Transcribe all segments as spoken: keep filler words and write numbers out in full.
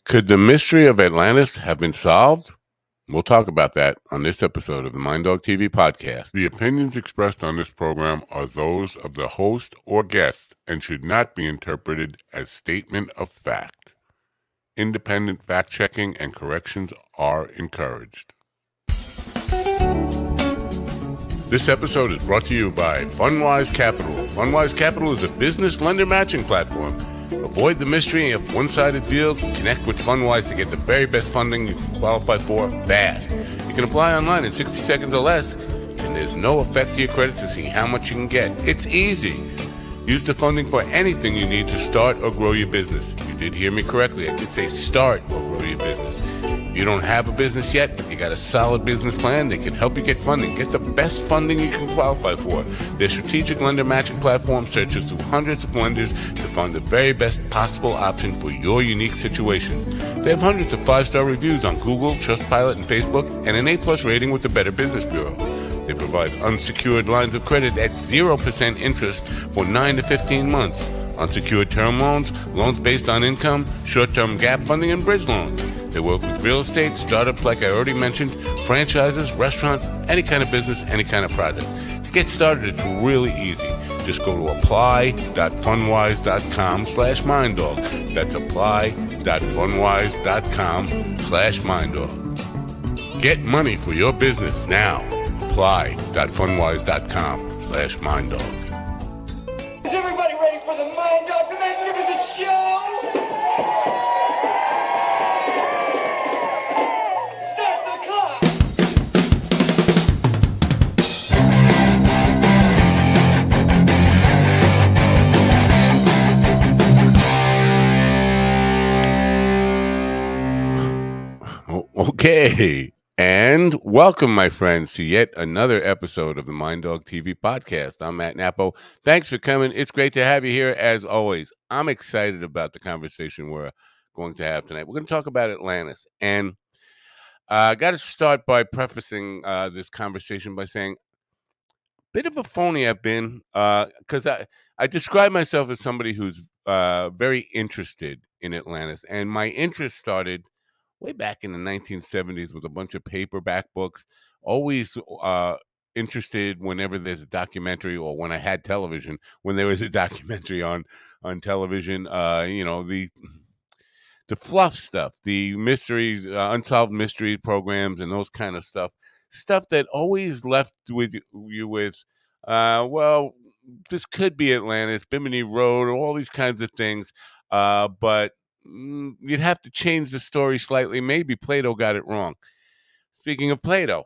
Could the mystery of Atlantis have been solved? We'll talk about that on this episode of the Mind Dog T V podcast. The opinions expressed on this program are those of the host or guest and should not be interpreted as statement of fact. Independent fact-checking and corrections are encouraged. This episode is brought to you by FundWise Capital. FundWise Capital is a business lender matching platform. Avoid the mystery of one-sided deals. Connect with FundWise to get the very best funding you can qualify for fast. You can apply online in sixty seconds or less, and there's no effect to your credit to see how much you can get. It's easy. Use the funding for anything you need to start or grow your business. You did hear me correctly. I did say start or grow your business. If you don't have a business yet, you got a solid business plan, they can help you get funding. Get the best funding you can qualify for. Their strategic lender matching platform searches through hundreds of lenders to find the very best possible option for your unique situation. They have hundreds of five-star reviews on Google, Trustpilot, and Facebook, and an A plus rating with the Better Business Bureau. They provide unsecured lines of credit at zero percent interest for nine to fifteen months. Unsecured term loans, loans based on income, short-term gap funding, and bridge loans. They work with real estate, startups like I already mentioned, franchises, restaurants, any kind of business, any kind of project. To get started, it's really easy. Just go to apply.fundwise.com slash minddog. That's apply.fundwise.com slash minddog. Get money for your business now. Apply.fundwise.com slash minddog. Is everybody ready for the Mind Dog, the Magnificent Show? Start the clock! Okay. And welcome, my friends, to yet another episode of the Mind Dog T V podcast. I'm Matt Napo. Thanks for coming. It's great to have you here, as always. I'm excited about the conversation we're going to have tonight. We're going to talk about Atlantis. And I uh, got to start by prefacing uh, this conversation by saying, bit of a phony I've been, because uh, I, I describe myself as somebody who's uh, very interested in Atlantis. And my interest started way back in the nineteen seventies with a bunch of paperback books, always uh, interested whenever there's a documentary or when I had television, when there was a documentary on, on television, uh, you know, the the fluff stuff, the mysteries, uh, unsolved mystery programs and those kind of stuff, stuff that always left with you with, uh, well, this could be Atlantis, Bimini Road, all these kinds of things, uh, but you'd have to change the story slightly. Maybe Plato got it wrong. Speaking of Plato,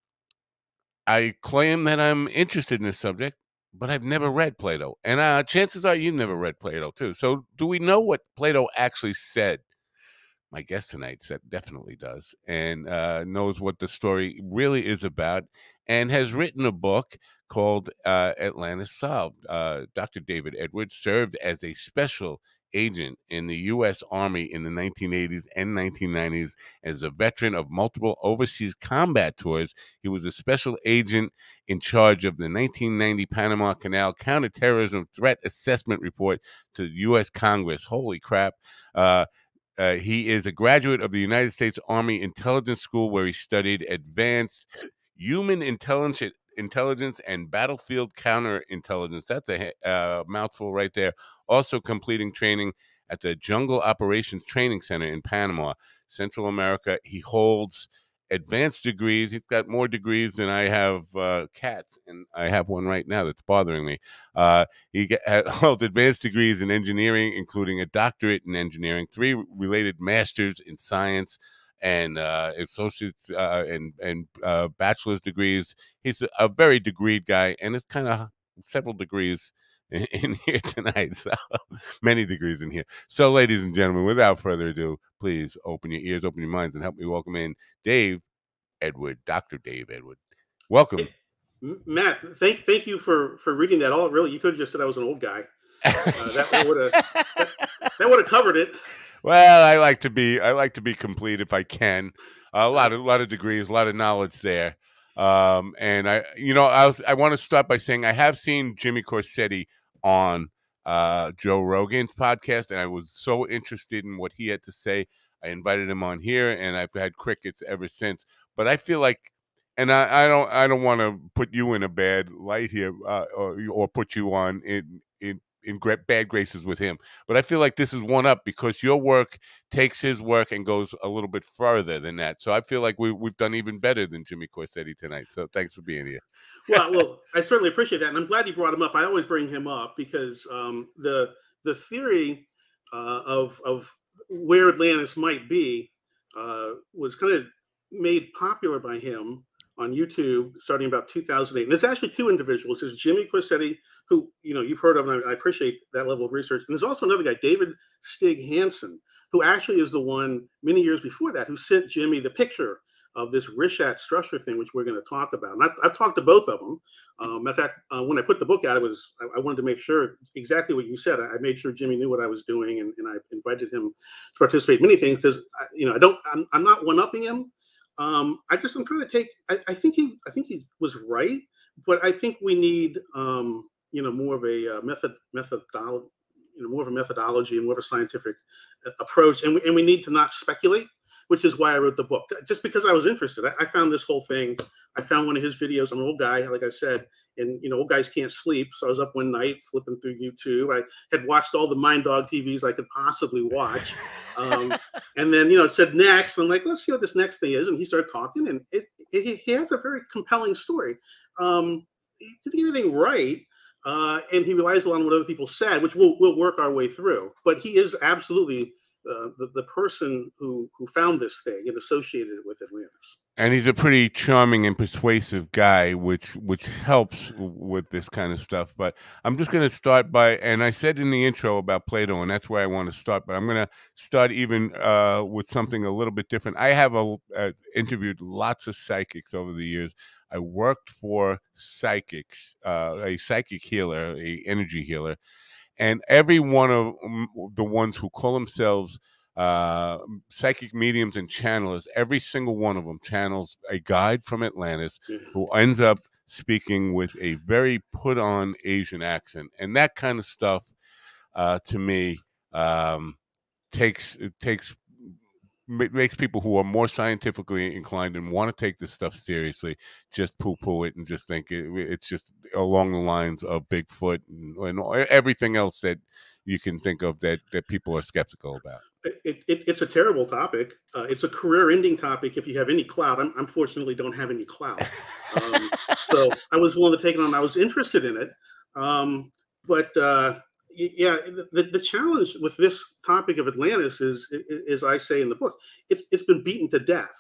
I claim that I'm interested in this subject, but I've never read Plato. And uh, chances are you've never read Plato, too. So do we know what Plato actually said? My guest tonight said definitely does, and uh, knows what the story really is about, and has written a book called uh, Atlantis Solved. Uh, Doctor David Edwards served as a special agent in the U S Army in the nineteen eighties and nineteen nineties. As a veteran of multiple overseas combat tours, he was a special agent in charge of the nineteen ninety Panama Canal counter-terrorism threat assessment report to the U S Congress. Holy crap. Uh, uh, he is a graduate of the United States Army Intelligence School, where he studied advanced human intelligence intelligence and battlefield counterintelligence. That's a uh, mouthful right there. Also completing training at the Jungle Operations Training Center in Panama, Central America. He holds advanced degrees. He's got more degrees than I have uh, cats, and I have one right now that's bothering me. Uh, he get, holds advanced degrees in engineering, including a doctorate in engineering, three related masters in science, and uh, associates uh, and and uh, bachelor's degrees. He's a, a very degreed guy, and it's kind of several degrees in, in here tonight. So many degrees in here. So, ladies and gentlemen, without further ado, please open your ears, open your minds, and help me welcome in Dave Edward, Doctor Dave Edward. Welcome, hey, Matt. Thank thank you for for reading that. All really, you could have just said I was an old guy. Uh, that would have that, that would have covered it. Well, I like to be I like to be complete if I can. Uh, a lot of a lot of degrees, a lot of knowledge there. Um, and I, you know, I was I want to start by saying I have seen Jimmy Corsetti on uh, Joe Rogan's podcast, and I was so interested in what he had to say. I invited him on here, and I've had crickets ever since. But I feel like, and I, I don't, I don't want to put you in a bad light here, uh, or or put you on in in in gra- bad graces with him. But I feel like this is one up because your work takes his work and goes a little bit further than that. So I feel like we we've done even better than Jimmy Corsetti tonight. So thanks for being here. Well, well, I certainly appreciate that, and I'm glad you brought him up. I always bring him up because um, the the theory uh, of of where Atlantis might be uh, was kind of made popular by him on YouTube starting about two thousand eight. And there's actually two individuals. There's Jimmy Corsetti, who you know you've heard of, and I, I appreciate that level of research. And there's also another guy, David Stig Hansen, who actually is the one many years before that who sent Jimmy the picture of this Rishat structure thing, which we're going to talk about. And I've, I've talked to both of them. Um, in fact, uh, when I put the book out, it was I, I wanted to make sure exactly what you said. I, I made sure Jimmy knew what I was doing, and, and I invited him to participate in many things because you know I don't I'm, I'm not one upping him. Um, I just I'm trying to take. I, I think he I think he was right, but I think we need um, you know more of a uh, method methodology, you know more of a methodology and more of a scientific approach, and we, and we need to not speculate, which is why I wrote the book. Just because I was interested. I, I found this whole thing. I found one of his videos. I'm an old guy, like I said, and you know, old guys can't sleep. So I was up one night flipping through YouTube. I had watched all the Mind Dog T Vs I could possibly watch. Um, and then, you know, it said next. I'm like, let's see what this next thing is. And he started talking, and it, it, he has a very compelling story. Um, he didn't get anything right. Uh, and he relies a lot on what other people said, which we'll, we'll work our way through. But he is absolutely Uh, the, the person who, who found this thing and associated it with Atlantis. And he's a pretty charming and persuasive guy, which which helps with this kind of stuff. But I'm just going to start by, and I said in the intro about Plato, and that's where I want to start. But I'm going to start even uh, with something a little bit different. I have a, uh, interviewed lots of psychics over the years. I worked for psychics, uh, a psychic healer, a energy healer, and every one of the ones who call themselves uh, psychic mediums and channelers, every single one of them channels a guide from Atlantis who ends up speaking with a very put-on Asian accent. And that kind of stuff, uh, to me, um, takes it takes makes people who are more scientifically inclined and want to take this stuff seriously just poo-poo it and just think it, it's just along the lines of Bigfoot and, and everything else that you can think of that that people are skeptical about. It, it, it's a terrible topic. Uh, it's a career-ending topic if you have any clout. I'm, unfortunately don't have any clout. Um, so I was willing to take it on. I was interested in it. Um, but uh, yeah, the, the challenge with this topic of Atlantis is, as I say in the book, it's it's been beaten to death.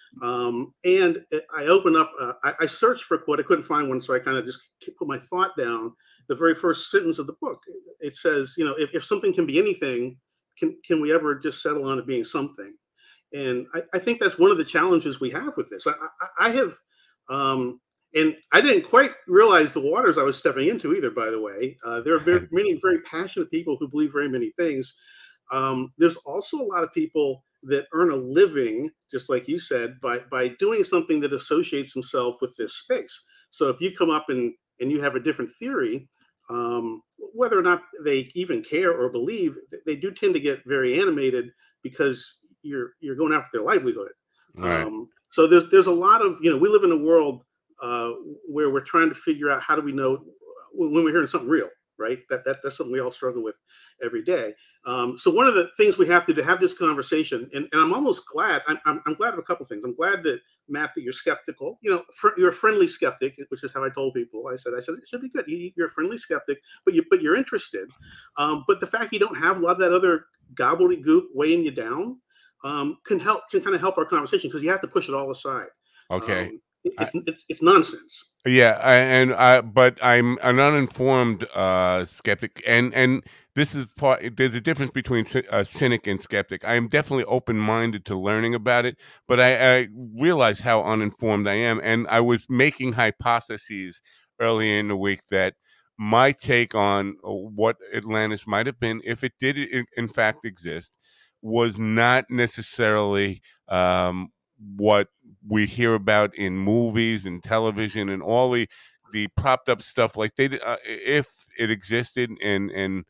Um, and I open up, uh, I, I searched for a quote. I couldn't find one, so I kind of just put my thought down. The very first sentence of the book, it says, you know, if, if something can be anything, can can we ever just settle on it being something? And I, I think that's one of the challenges we have with this. I, I, I have, um, and I didn't quite realize the waters I was stepping into either, by the way. Uh, there are very, many very passionate people who believe very many things. Um, there's also a lot of people that earn a living, just like you said, by by doing something that associates themselves with this space. So if you come up and and you have a different theory, um, whether or not they even care or believe, they do tend to get very animated because you're you're going after their livelihood. Right. Um, so there's there's a lot of, you know, we live in a world uh, where we're trying to figure out how do we know when we're hearing something real. Right. That, that that's something we all struggle with every day. Um, so one of the things we have to do to have this conversation, and, and I'm almost glad, I'm, I'm, I'm glad of a couple of things. I'm glad that, Matt, that you're skeptical. You know, fr- you're a friendly skeptic, which is how I told people. I said, I said, it should be good. You, you're a friendly skeptic, but, you, but you're interested. Um, but the fact you don't have a lot of that other gobbledygook weighing you down um, can help, can kind of help our conversation because you have to push it all aside. Okay. Um, it's, I, it's, it's nonsense. Yeah, I, and I, but I'm an uninformed uh, skeptic, and and this is part. There's a difference between a cynic and skeptic. I am definitely open-minded to learning about it, but I, I realize how uninformed I am, and I was making hypotheses earlier in the week that my take on what Atlantis might have been, if it did in, in fact exist, was not necessarily um, what we hear about in movies and television and all the the propped up stuff. Like they, uh, if it existed and and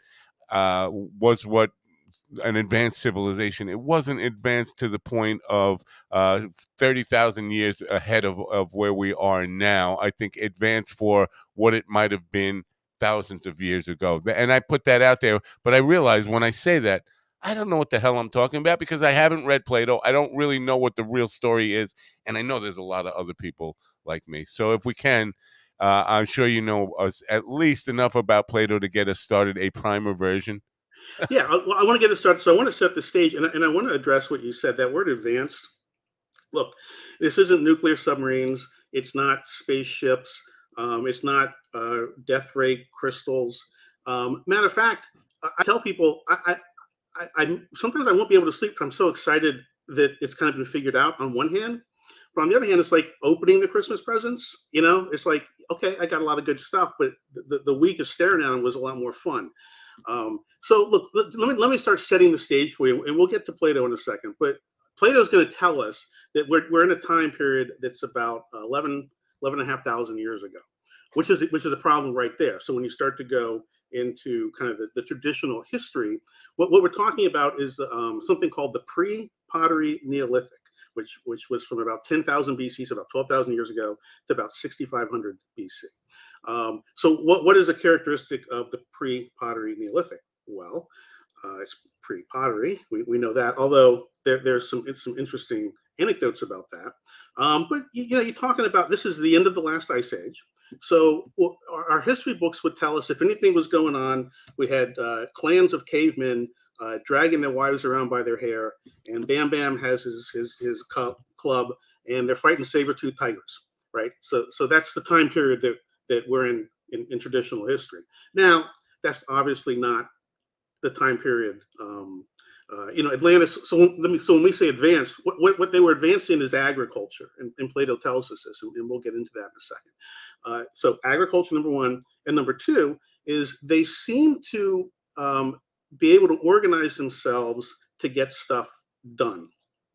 uh, was what an advanced civilization. It wasn't advanced to the point of uh, thirty thousand years ahead of, of where we are now. I think advanced for what it might have been thousands of years ago. And I put that out there, but I realize when I say that, I don't know what the hell I'm talking about because I haven't read Plato. I don't really know what the real story is. And I know there's a lot of other people like me. So if we can, uh, I'm sure you know us at least enough about Plato to get us started, a primer version. Yeah, I, well, I want to get it started. So I want to set the stage, and, I- and I want to address what you said. That word advanced. Look, this isn't nuclear submarines. It's not spaceships. Um, it's not uh, death ray crystals. Um, matter of fact, I, I tell people I, I, I sometimes I won't be able to sleep because I'm so excited that it's kind of been figured out on one hand. But on the other hand, it's like opening the Christmas presents. You know, it's like, okay, I got a lot of good stuff, but the, the week of staring at them was a lot more fun. Um, so look, let, let me let me start setting the stage for you, and we'll get to Plato in a second. But Plato is going to tell us that we're we're in a time period that's about eleven, eleven and a half thousand years ago, which is which is a problem right there. So when you start to go into kind of the, the traditional history, what, what we're talking about is um, something called the pre-pottery Neolithic, which which was from about ten thousand B C, so about twelve thousand years ago, to about sixty-five hundred B C. Um, so what, what is a characteristic of the pre-pottery Neolithic? Well, uh, it's pre-pottery. We, we know that, although there, there's some some interesting anecdotes about that. Um, but you, you know, you're talking about this is the end of the last ice age. So well, our, our history books would tell us if anything was going on, we had uh, clans of cavemen uh, dragging their wives around by their hair, and Bam Bam has his his his club, and they're fighting saber-toothed tigers, right? So so that's the time period that that we're in, in in traditional history. Now that's obviously not the time period. Um, uh, you know, Atlantis. So let me. So when we say advanced, what, what, what they were advanced in is agriculture, and, and Plato tells us this, and, and we'll get into that in a second. Uh, so agriculture, number one, and number two is they seem to um, be able to organize themselves to get stuff done.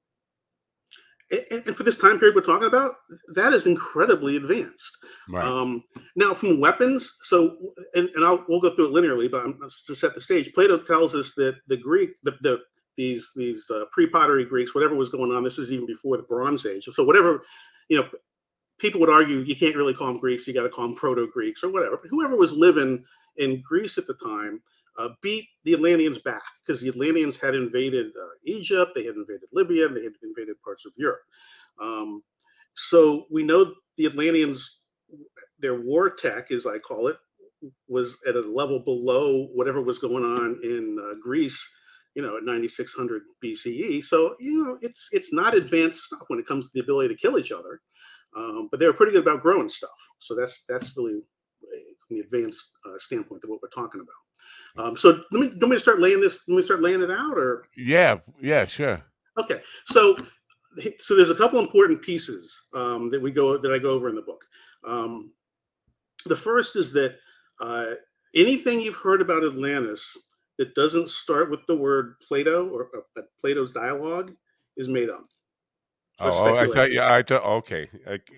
And, and for this time period we're talking about, that is incredibly advanced. Right. Um, now, from weapons, so and, and I'll we'll go through it linearly, but I'm, to set the stage, Plato tells us that the Greek, the, the these these uh, pre-pottery Greeks, whatever was going on, this is even before the Bronze Age. So whatever, you know, people would argue you can't really call them Greeks, you got to call them Proto-Greeks or whatever. But whoever was living in Greece at the time uh, beat the Atlanteans back because the Atlanteans had invaded uh, Egypt, they had invaded Libya, they had invaded parts of Europe. Um, so we know the Atlanteans, their war tech, as I call it, was at a level below whatever was going on in uh, Greece, you know, at ninety-six hundred B C E. So, you know, it's it's not advanced stuff when it comes to the ability to kill each other. Um, but they were pretty good about growing stuff. So that's that's really from the advanced uh, standpoint of what we're talking about. Um, so let me, let me start laying this, let me start laying it out or? Yeah, yeah, sure. Okay. So, so there's a couple important pieces um, that we go, that I go over in the book. Um, the first is that uh, anything you've heard about Atlantis that doesn't start with the word Plato or uh, Plato's dialogue is made up. Oh, oh, I thought, yeah, I thought, okay.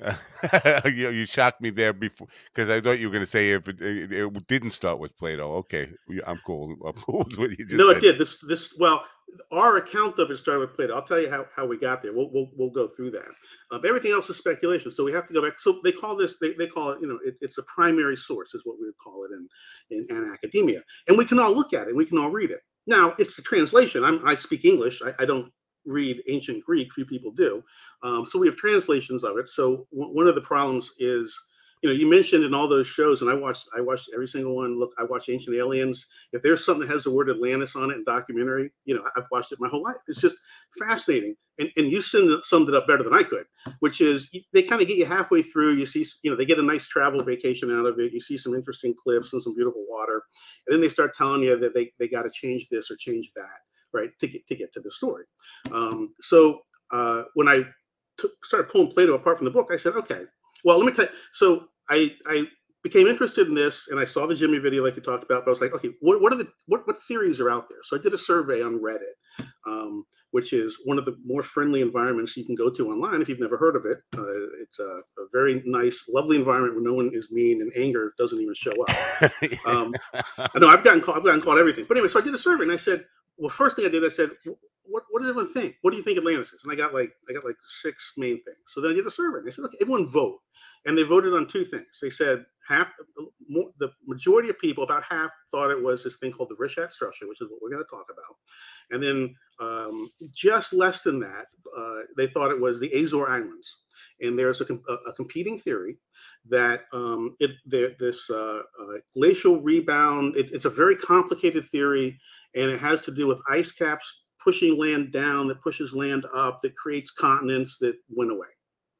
you, you shocked me there before because I thought you were going to say if it, it, it didn't start with Plato. Okay, I'm cool. I'm cool with what you just no, said. it did. This, this, well, our account of it started with Plato. I'll tell you how, how we got there. We'll, we'll, we'll go through that. Uh, but everything else is speculation. So we have to go back. So they call this, they, they call it, you know, it, it's a primary source is what we would call it in, in, in academia. And we can all look at it. We can all read it. Now, it's the translation. I'm, I speak English. I, I don't read ancient Greek. Few people do. Um, so we have translations of it. So w- one of the problems is, you know, you mentioned in all those shows, and I watched, I watched every single one. Look, I watched Ancient Aliens. If there's something that has the word Atlantis on it in documentary, you know, I've watched it my whole life. It's just fascinating. And and you summed it up better than I could, which is they kind of get you halfway through. You see, you know, they get a nice travel vacation out of it. You see some interesting cliffs and some beautiful water, and then they start telling you that they they got to change this or change that, right, to get to get to the story. Um, so uh, when I t- started pulling Plato apart from the book, I said, okay, well, let me tell you. So I, I became interested in this, and I saw the Jimmy video like you talked about. But I was like, okay, what, what are the what, what theories are out there? So I did a survey on Reddit. Um, which is one of the more friendly environments you can go to online if you've never heard of it. Uh, it's a, a very nice, lovely environment where no one is mean and anger doesn't even show up. Um, I know I've gotten called, I've gotten called everything. But anyway, so I did a survey and I said, well, first thing I did, I said, what, what does everyone think? What do you think Atlantis is? And I got like I got like six main things. So then I did a survey and they said, okay, everyone vote. And they voted on two things. They said half, more, the majority of people, about half, thought it was this thing called the Rishat structure, which is what we're going to talk about. And then um, just less than that, uh, they thought it was the Azore Islands. And there's a, a, a competing theory that um, it, there, this uh, uh, glacial rebound, it, it's a very complicated theory, and it has to do with ice caps pushing land down, that pushes land up, that creates continents that went away.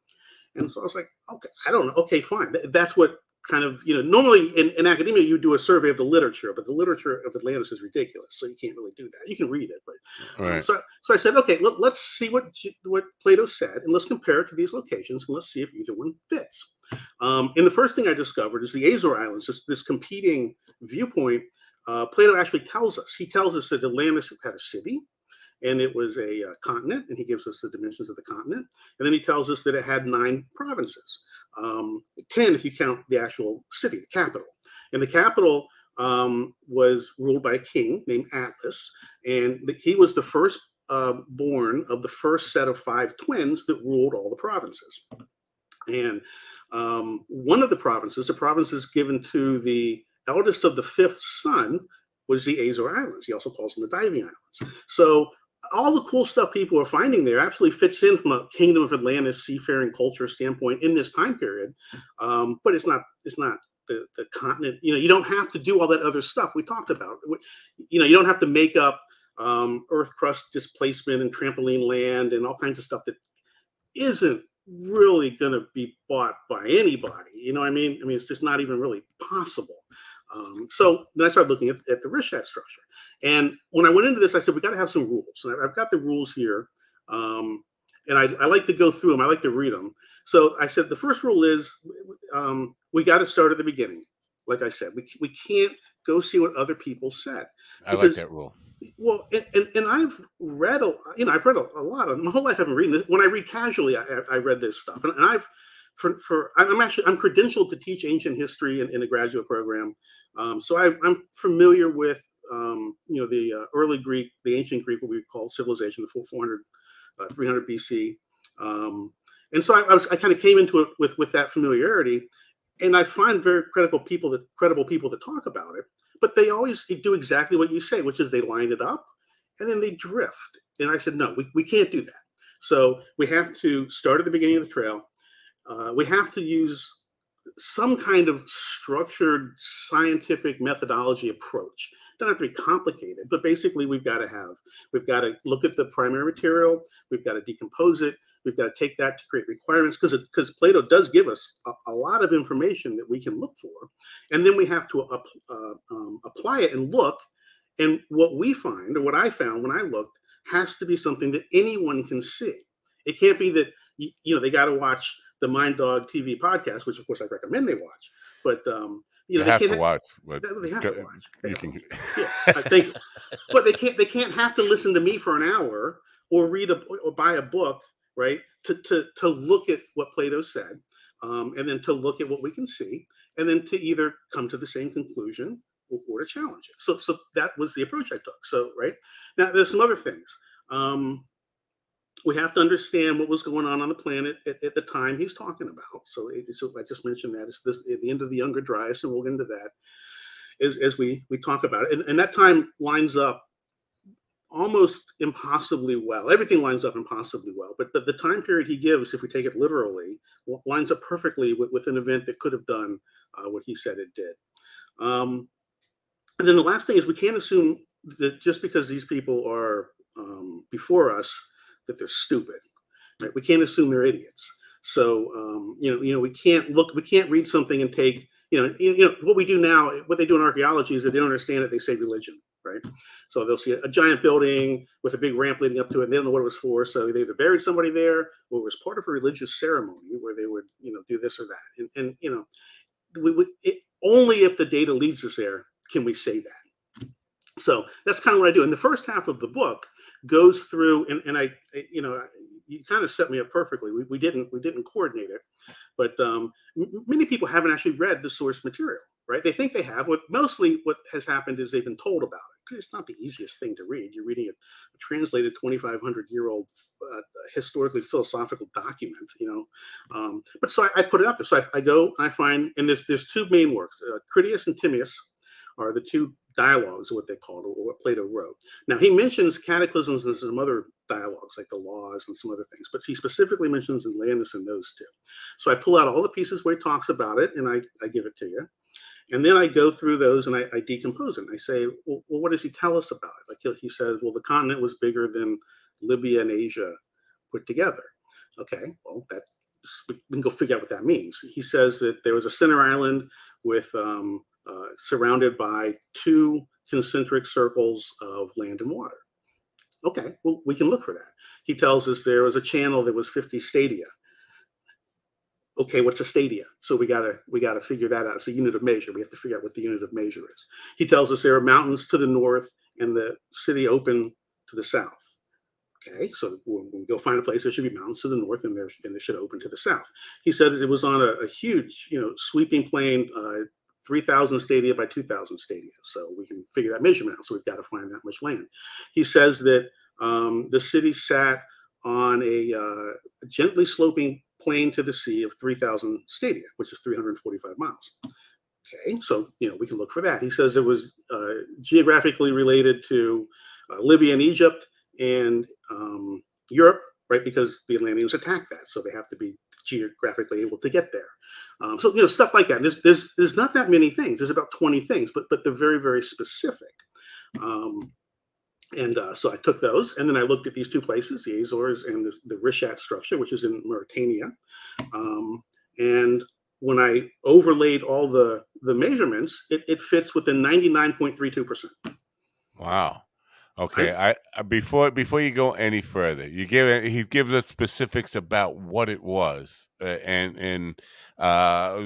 And so I was like, okay, I don't know. Okay, fine. That's what kind of, you know, normally in, in academia, you do a survey of the literature, but the literature of Atlantis is ridiculous. So you can't really do that. You can read it. But Right. um, so, so I said, okay, look, let's see what, what Plato said, and let's compare it to these locations, and let's see if either one fits. Um, and the first thing I discovered is the Azore Islands, this, this competing viewpoint. Uh, Plato actually tells us, he tells us that Atlantis had a city, and it was a uh, continent, and he gives us the dimensions of the continent. And then he tells us that it had nine provinces, um, ten if you count the actual city, the capital. And the capital um, was ruled by a king named Atlas, and the, he was the first uh, born of the first set of five twins that ruled all the provinces. And um, one of the provinces, the provinces given to the eldest of the fifth son, was the Azore Islands. He also calls them the Diving Islands. So all the cool stuff people are finding there actually fits in from a Kingdom of Atlantis seafaring culture standpoint in this time period, um, but it's not it's not the, the continent. You know, you don't have to do all that other stuff we talked about. You know, you don't have to make up um, earth crust displacement and trampoline land and all kinds of stuff that isn't really going to be bought by anybody. You know what I mean? I mean, it's just not even really possible. Um, so then I started looking at, at the Rishat structure. And when I went into this, I said, we got to have some rules. And I've got the rules here. Um, and I, I like to go through them. I like to read them. So I said, the first rule is um, we got to start at the beginning. Like I said, we, we can't go see what other people said. I like that rule. Well, and, and, and I've read, a, you know, I've read a, a lot of, my whole life I've been reading this. When I read casually, I, I read this stuff. And, and I've, For, for I'm actually I'm credentialed to teach ancient history in, in a graduate program, um, so I, I'm familiar with um, you know the uh, early Greek, the ancient Greek, what we call civilization, the four hundred, uh, three hundred B C, um, and so I, I, was, I kind of came into it with with that familiarity, and I find very credible people that credible people that talk about it, but they always do exactly what you say, which is they line it up, and then they drift. And I said, no, we we can't do that. So we have to start at the beginning of the trail. Uh, we have to use some kind of structured scientific methodology approach. Don't have to be complicated, but basically we've got to have, we've got to look at the primary material, we've got to decompose it, we've got to take that to create requirements, because because Plato does give us a, a lot of information that we can look for, and then we have to uh, uh, um, apply it and look, and what we find, or what I found when I looked, has to be something that anyone can see. It can't be that, you, you know, they got to watch the Mind Dog T V podcast, which of course I recommend they watch, but um, you know, you they have can't to ha- watch. But they have go, to watch. They you have can, to watch. Yeah, I think, but they can't. They can't have to listen to me for an hour or read a or buy a book, right? To to to look at what Plato said, um, and then to look at what we can see, and then to either come to the same conclusion or, or to challenge it. So so that was the approach I took. So right now, there's some other things. Um, We have to understand what was going on on the planet at, at the time he's talking about. So, it, so I just mentioned that it's this at the end of the Younger Dryas, and we'll get into that as, as we we talk about it. And, and that time lines up almost impossibly well. Everything lines up impossibly well, but but the time period he gives, if we take it literally, lines up perfectly with, with an event that could have done uh, what he said it did. Um, and then the last thing is we can't assume that just because these people are um, before us, that they're stupid, right? We can't assume they're idiots. So, um, you know, you know, we can't look, we can't read something and take, you know, you, you know, what we do now, what they do in archaeology is that they don't understand it, they say religion, right? So they'll see a, a giant building with a big ramp leading up to it, and they don't know what it was for. So they either buried somebody there, or it was part of a religious ceremony where they would, you know, do this or that. And, and you know, we, we it, only if the data leads us there can we say that. So that's kind of what I do. In the first half of the book, goes through and, and I, I, you know, you kind of set me up perfectly. We, we didn't we didn't coordinate it, but um, m- many people haven't actually read the source material, right? They think they have. What mostly what has happened is they've been told about it. 'Cause it's not the easiest thing to read. You're reading a, a translated twenty-five hundred year old uh, historically philosophical document, you know. Um, but so I, I put it up there. So I, I go and I find, and there's there's two main works. Uh, Critias and Timaeus are the two dialogues, what they called, or what Plato wrote. Now he mentions cataclysms and some other dialogues, like the laws and some other things, but he specifically mentions Atlantis in those two. So I pull out all the pieces where he talks about it, and I, I give it to you. And then I go through those and I, I decompose it. And I say, well, well, what does he tell us about it? Like he, he says, well, the continent was bigger than Libya and Asia put together. Okay, well, that we can go figure out what that means. He says that there was a center island with um, uh, surrounded by two concentric circles of land and water. Okay, well, we can look for that. He tells us there was a channel that was fifty stadia. Okay, what's a stadia? So we gotta we gotta figure that out. It's a unit of measure. We have to figure out what the unit of measure is. He tells us there are mountains to the north and the city open to the south. Okay, so when we go find a place, there should be mountains to the north and there and it should open to the south. He says it was on a, a huge, you know, sweeping plain, uh, three thousand stadia by two thousand stadia. So we can figure that measurement out. So we've got to find that much land. He says that um, the city sat on a uh, gently sloping plain to the sea of three thousand stadia, which is three hundred forty-five miles. Okay, so, you know, we can look for that. He says it was uh, geographically related to uh, Libya and Egypt and um, Europe, right? Because the Atlanteans attacked that, so they have to be geographically able to get there. Um, so, you know, stuff like that. There's, there's, there's not that many things. There's about twenty things, but but they're very, very specific. Um, and uh, so I took those, and then I looked at these two places, the Azores and the, the Rishat structure, which is in Mauritania. Um, and when I overlaid all the, the measurements, it, it fits within ninety-nine point three two percent. Wow. Okay, I, I before before you go any further, you give he gives us specifics about what it was uh, and and uh,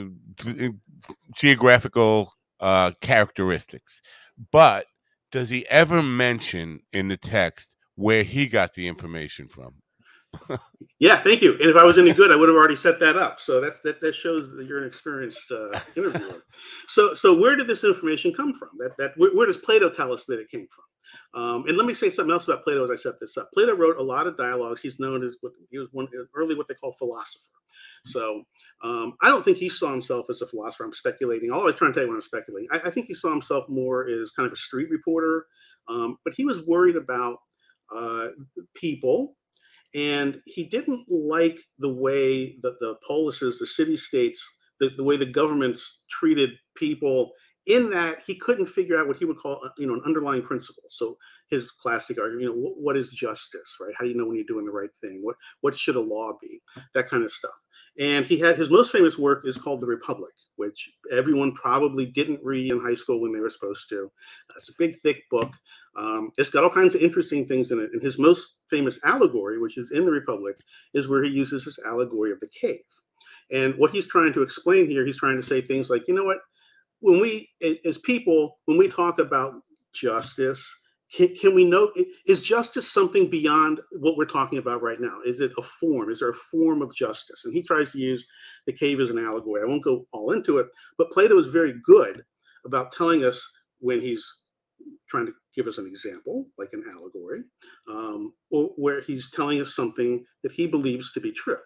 geographical uh, characteristics, but does he ever mention in the text where he got the information from? Yeah, thank you. And if I was any good, I would have already set that up. So that's, that that shows that you're an experienced uh, interviewer. So so where did this information come from? That that where, where does Plato tell us that it came from? Um, and let me say something else about Plato as I set this up. Plato wrote a lot of dialogues. He's known as what he was one early what they call philosopher. So um, I don't think he saw himself as a philosopher. I'm speculating. I'll always try and tell you when I'm speculating. I, I think he saw himself more as kind of a street reporter, um, but he was worried about uh, people. And he didn't like the way that the polises, the city states, the, the way the governments treated people, in that he couldn't figure out what he would call, you know, an underlying principle. So his classic argument, you know, what, what is justice, right? How do you know when you're doing the right thing? What what should a law be? That kind of stuff. And he had his most famous work is called The Republic, which everyone probably didn't read in high school when they were supposed to. It's a big, thick book. Um, it's got all kinds of interesting things in it. And his most famous allegory, which is in The Republic, is where he uses this allegory of the cave. And what he's trying to explain here, he's trying to say things like, you know what, when we, as people, when we talk about justice, Can, can we know, is justice something beyond what we're talking about right now? Is it a form? Is there a form of justice? And he tries to use the cave as an allegory. I won't go all into it, but Plato is very good about telling us when he's trying to give us an example, like an allegory, um, or where he's telling us something that he believes to be true.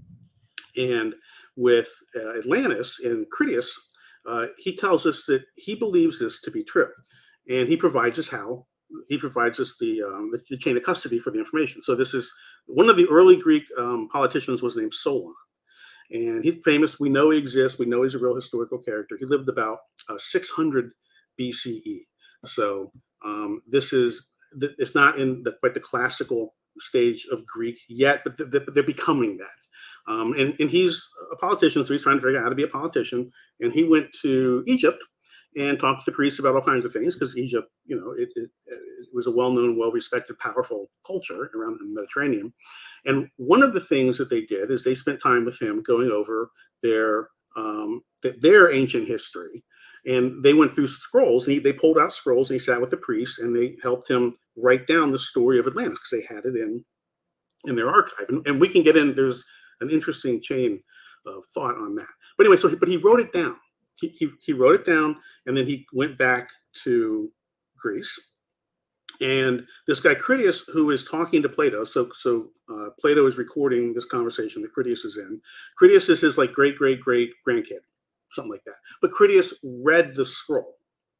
And with uh, Atlantis and Critias, uh, he tells us that he believes this to be true. And he provides us how. He provides us the, um, the, the chain of custody for the information. So this is one of the early Greek um, politicians was named Solon. And he's famous. We know he exists. We know he's a real historical character. He lived about uh, six hundred B C E. So um, this is, it's not in the, quite the classical stage of Greek yet, but th- th- they're becoming that. Um, and, and he's a politician, so he's trying to figure out how to be a politician. And he went to Egypt and talked to the priests about all kinds of things, because Egypt, you know, it, it, it was a well-known, well-respected, powerful culture around the Mediterranean. And one of the things that they did is they spent time with him going over their um, their ancient history. And they went through scrolls, and he, they pulled out scrolls, and he sat with the priests, and they helped him write down the story of Atlantis because they had it in in their archive, and, and we can get in. There's an interesting chain of thought on that. But anyway, so he, but he wrote it down. He, he he wrote it down, and then he went back to Greece. And this guy Critias, who is talking to Plato, so so uh, Plato is recording this conversation that Critias is in. Critias is his like great great great grandkid, something like that. But Critias read the scroll.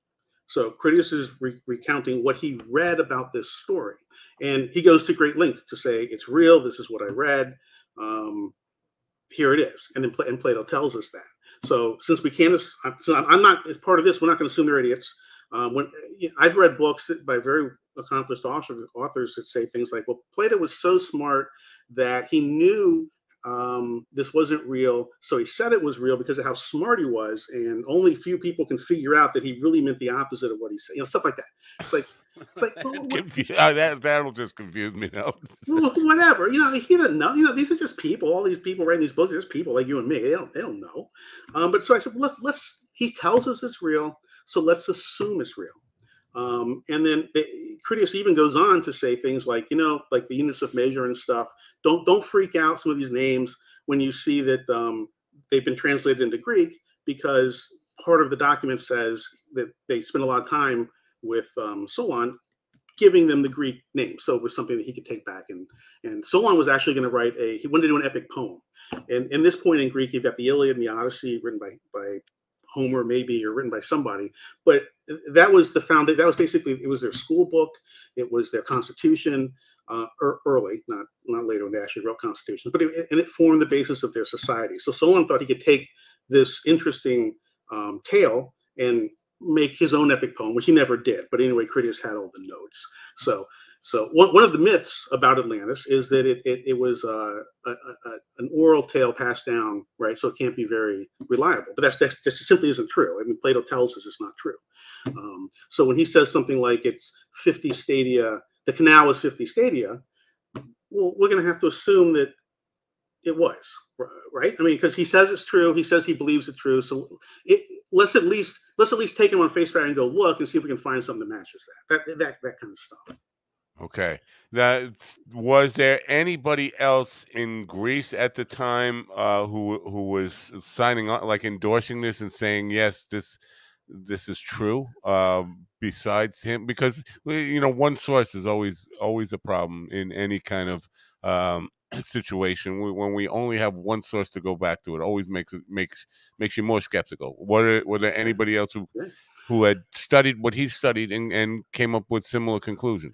So Critias is re- recounting what he read about this story, and he goes to great lengths to say it's real. This is what I read. Um, here it is, and then Pla- and Plato tells us that. So since we can't, so I'm not as part of this. We're not going to assume they're idiots. Um, when I've read books by very accomplished authors, authors that say things like, "Well, Plato was so smart that he knew um, this wasn't real, so he said it was real because of how smart he was, and only few people can figure out that he really meant the opposite of what he said." You know, stuff like that. It's like, it's like Confu- uh, that that'll just confuse me now. well, whatever. You know, he didn't know. You know, these are just people. All these people writing these books, they're just people like you and me. They don't, they don't know. Um, but so I said, let's let's. He tells us it's real, so let's assume it's real. Um, and then they, Critias even goes on to say things like, you know, like the units of measure and stuff. Don't don't freak out some of these names when you see that um, they've been translated into Greek, because part of the document says that they spent a lot of time with um, Solon giving them the Greek name. So it was something that he could take back. And and Solon was actually going to write a, he wanted to do an epic poem. And in this point in Greek, you've got the Iliad and the Odyssey written by by Homer, maybe, or written by somebody. But that was the foundation. That was basically, it was their school book. It was their constitution, uh, early, not not later when they actually wrote constitutions. But it, and it formed the basis of their society. So Solon thought he could take this interesting um, tale and make his own epic poem, which he never did. But anyway, Critias had all the notes. So so one, one of the myths about Atlantis is that it it, it was uh, a, a, an oral tale passed down, right? So it can't be very reliable. But that's, that's just simply isn't true. I mean, Plato tells us it's not true. Um, so when he says something like it's fifty stadia, the canal is fifty stadia, well, we're going to have to assume that it was, right? I mean, because he says it's true. He says he believes it's true. So it, let's at least let's at least take him on face value and go look and see if we can find something that matches that. That that that kind of stuff. Okay. Now, was there anybody else in Greece at the time uh, who who was signing on, like endorsing this and saying yes, this this is true? Um, besides him, because you know, one source is always always a problem in any kind of um, situation. When we only have one source to go back to, it always makes it makes makes you more skeptical. Were were there anybody else who who had studied what he studied and, and came up with similar conclusions?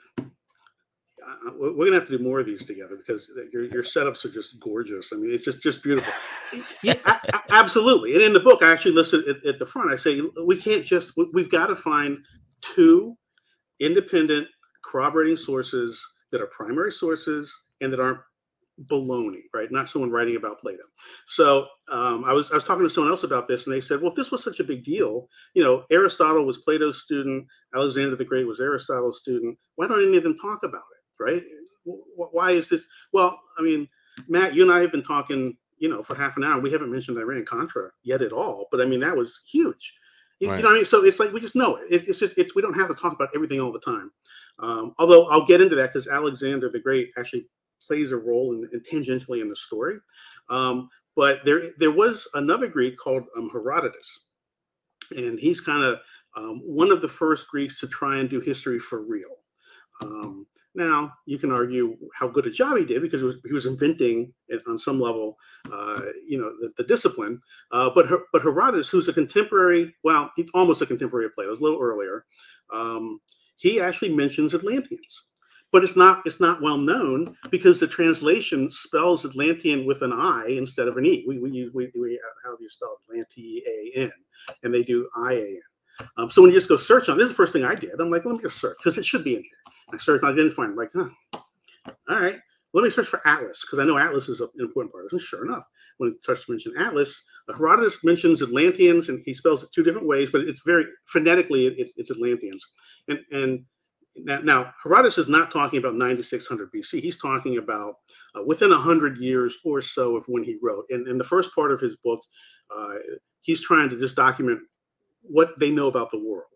Uh, we're gonna have to do more of these together because your your setups are just gorgeous. I mean, it's just just beautiful. Yeah, I, I, absolutely. And in the book, I actually listed at, at the front. I say we can't just we, we've got to find two independent corroborating sources that are primary sources and that aren't baloney, right? Not someone writing about Plato. So um, I was I was talking to someone else about this, and they said, well, if this was such a big deal, you know, Aristotle was Plato's student, Alexander the Great was Aristotle's student. Why don't any of them talk about it? Right? Why is this? Well, I mean, Matt, you and I have been talking, you know, for half an hour. We haven't mentioned Iran Contra yet at all, but I mean, that was huge. You, right. you know what I mean? So it's like we just know it. it it's just it's we don't have to talk about everything all the time. Um, although I'll get into that because Alexander the Great actually plays a role in, in tangentially in the story. Um, but there there was another Greek called um, Herodotus, and he's kind of um, one of the first Greeks to try and do history for real. Um, Now, you can argue how good a job he did because it was, he was inventing it on some level, uh, you know, the, the discipline. Uh, but Her, but Herodotus, who's a contemporary, well, he's almost a contemporary of Plato, a little earlier. Um, he actually mentions Atlanteans, but it's not it's not well known because the translation spells Atlantean with an I instead of an E. We we we, we how do you spell Atlantean? And they do I A N. Um, so when you just go search on, this is the first thing I did. I'm like, let me just search because it should be in here. I searched, I didn't find it. Like, huh, all right, let me search for Atlas because I know Atlas is an important part of this. And sure enough, when it starts to mention Atlas, uh, Herodotus mentions Atlanteans and he spells it two different ways, but it's very phonetically, it, it, it's Atlanteans. And and now, now Herodotus is not talking about ninety-six hundred B C. He's talking about uh, within one hundred years or so of when he wrote. And in the first part of his book, uh, he's trying to just document what they know about the world.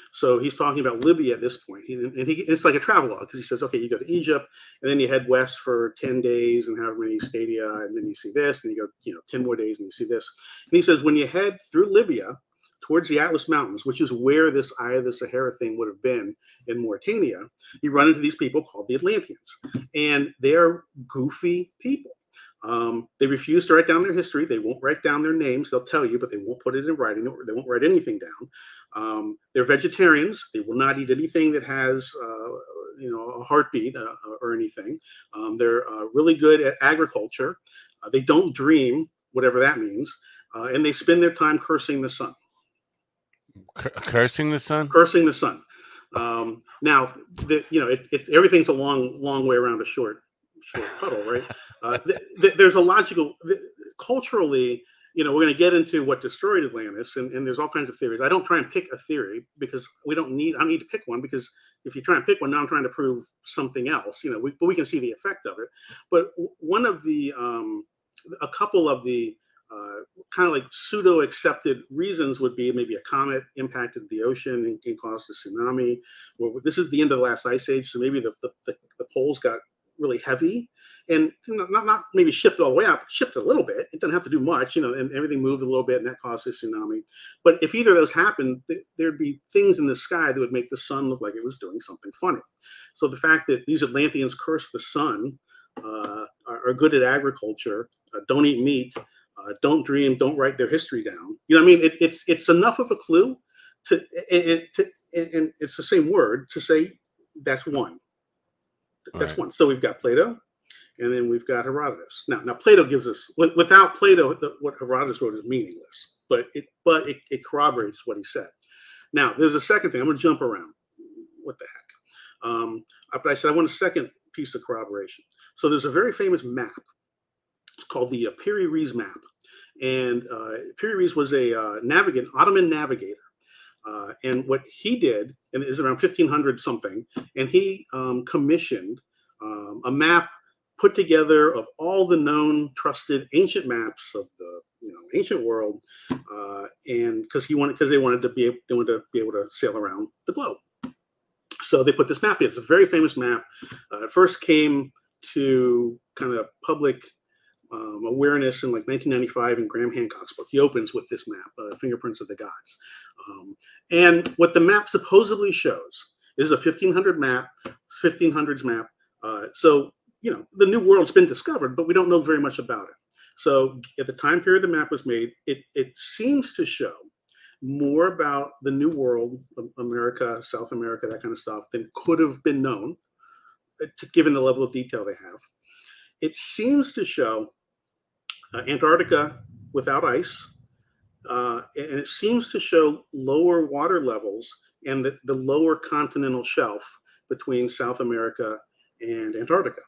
So he's talking about Libya at this point. He, and he, it's like a travelogue because he says, okay, you go to Egypt and then you head west for ten days and however many stadia, and then you see this, and you go, you know, ten more days and you see this. And he says, when you head through Libya towards the Atlas Mountains, which is where this Eye of the Sahara thing would have been in Mauritania, you run into these people called the Atlanteans. And they're goofy people. Um, they refuse to write down their history. They won't write down their names. They'll tell you, but they won't put it in writing. They won't write anything down. Um, they're vegetarians. They will not eat anything that has, uh, you know, a heartbeat uh, or anything. Um, they're uh, really good at agriculture. Uh, they don't dream, whatever that means. Uh, and they spend their time cursing the sun. C- cursing the sun? Cursing the sun. Um, now, the, you know, it, it, everything's a long, long way around a short short puddle, right? Uh, th- th- there's a logical, th- culturally, you know, we're going to get into what destroyed Atlantis, and, and there's all kinds of theories. I don't try and pick a theory because we don't need, I don't need to pick one, because if you try and pick one, now I'm trying to prove something else, you know, we, but we can see the effect of it. But one of the, um, a couple of the uh, kind of like pseudo accepted reasons would be maybe a comet impacted the ocean and, and caused a tsunami. Well, this is the end of the last ice age, so maybe the, the, the, the poles got really heavy and not, not maybe shifted all the way up, shifted a little bit. It doesn't have to do much, you know, and everything moved a little bit and that caused a tsunami. But if either of those happened, th- there'd be things in the sky that would make the sun look like it was doing something funny. So the fact that these Atlanteans curse the sun, uh, are, are good at agriculture, uh, don't eat meat, uh, don't dream, don't write their history down. You know what I mean? It, it's it's enough of a clue to, and, to, and it's the same word to say that's one. That's right. One. So we've got Plato, and then we've got Herodotus. Now, now Plato gives us, without Plato, the, what Herodotus wrote is meaningless, but it but it, it corroborates what he said. Now, there's a second thing. I'm going to jump around. What the heck? Um, but I said I want a second piece of corroboration. So there's a very famous map. It's called the uh, Piri-Reis map, and uh, Piri-Reis was a uh, navigant, Ottoman navigator. Uh, and what he did, and it was around fifteen hundred something, and he um, commissioned um, a map put together of all the known, trusted ancient maps of the you know ancient world, uh, and because he wanted, because they wanted to be able, they wanted to be able to sail around the globe. So they put this map in. It's a very famous map. Uh, it first came to kind of public Um, awareness in like nineteen ninety-five in Graham Hancock's book. He opens with this map, uh, Fingerprints of the Gods. Um, and what the map supposedly shows is a fifteen hundred map, fifteen hundreds map. Uh, so, you know, the New World's been discovered, but we don't know very much about it. So at the time period the map was made, it, it seems to show more about the New World, America, South America, that kind of stuff, than could have been known, given the level of detail they have. It seems to show Uh, Antarctica without ice, uh, and it seems to show lower water levels and the, the lower continental shelf between South America and Antarctica.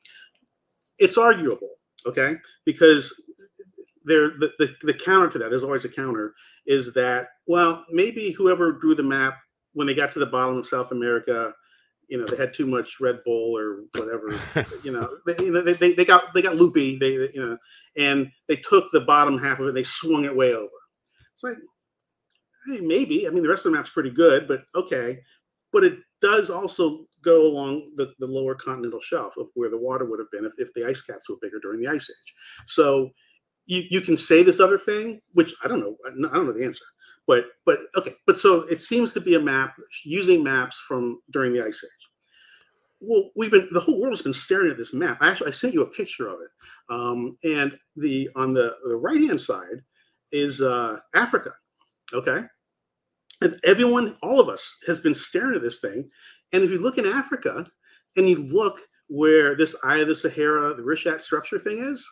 It's arguable, okay, because there the, the, the counter to that, there's always a counter, is that, well, maybe whoever drew the map, when they got to the bottom of South America, you know, they had too much Red Bull or whatever, you know, they, you know, they, they got, they got loopy, they, they, you know, and they took the bottom half of it, they swung it way over. It's like, hey, maybe, I mean, the rest of the map's pretty good, but okay. But it does also go along the, the lower continental shelf of where the water would have been if, if the ice caps were bigger during the Ice Age. So you, you can say this other thing, which I don't know, I don't know the answer. But but okay, but so it seems to be a map using maps from during the Ice Age. Well, we've been the whole world has been staring at this map. Actually, I sent you a picture of it, um, and the on the, the right hand side is uh, Africa. Okay, and everyone, all of us, has been staring at this thing. And if you look in Africa, and you look where this Eye of the Sahara, the Rishat structure thing is,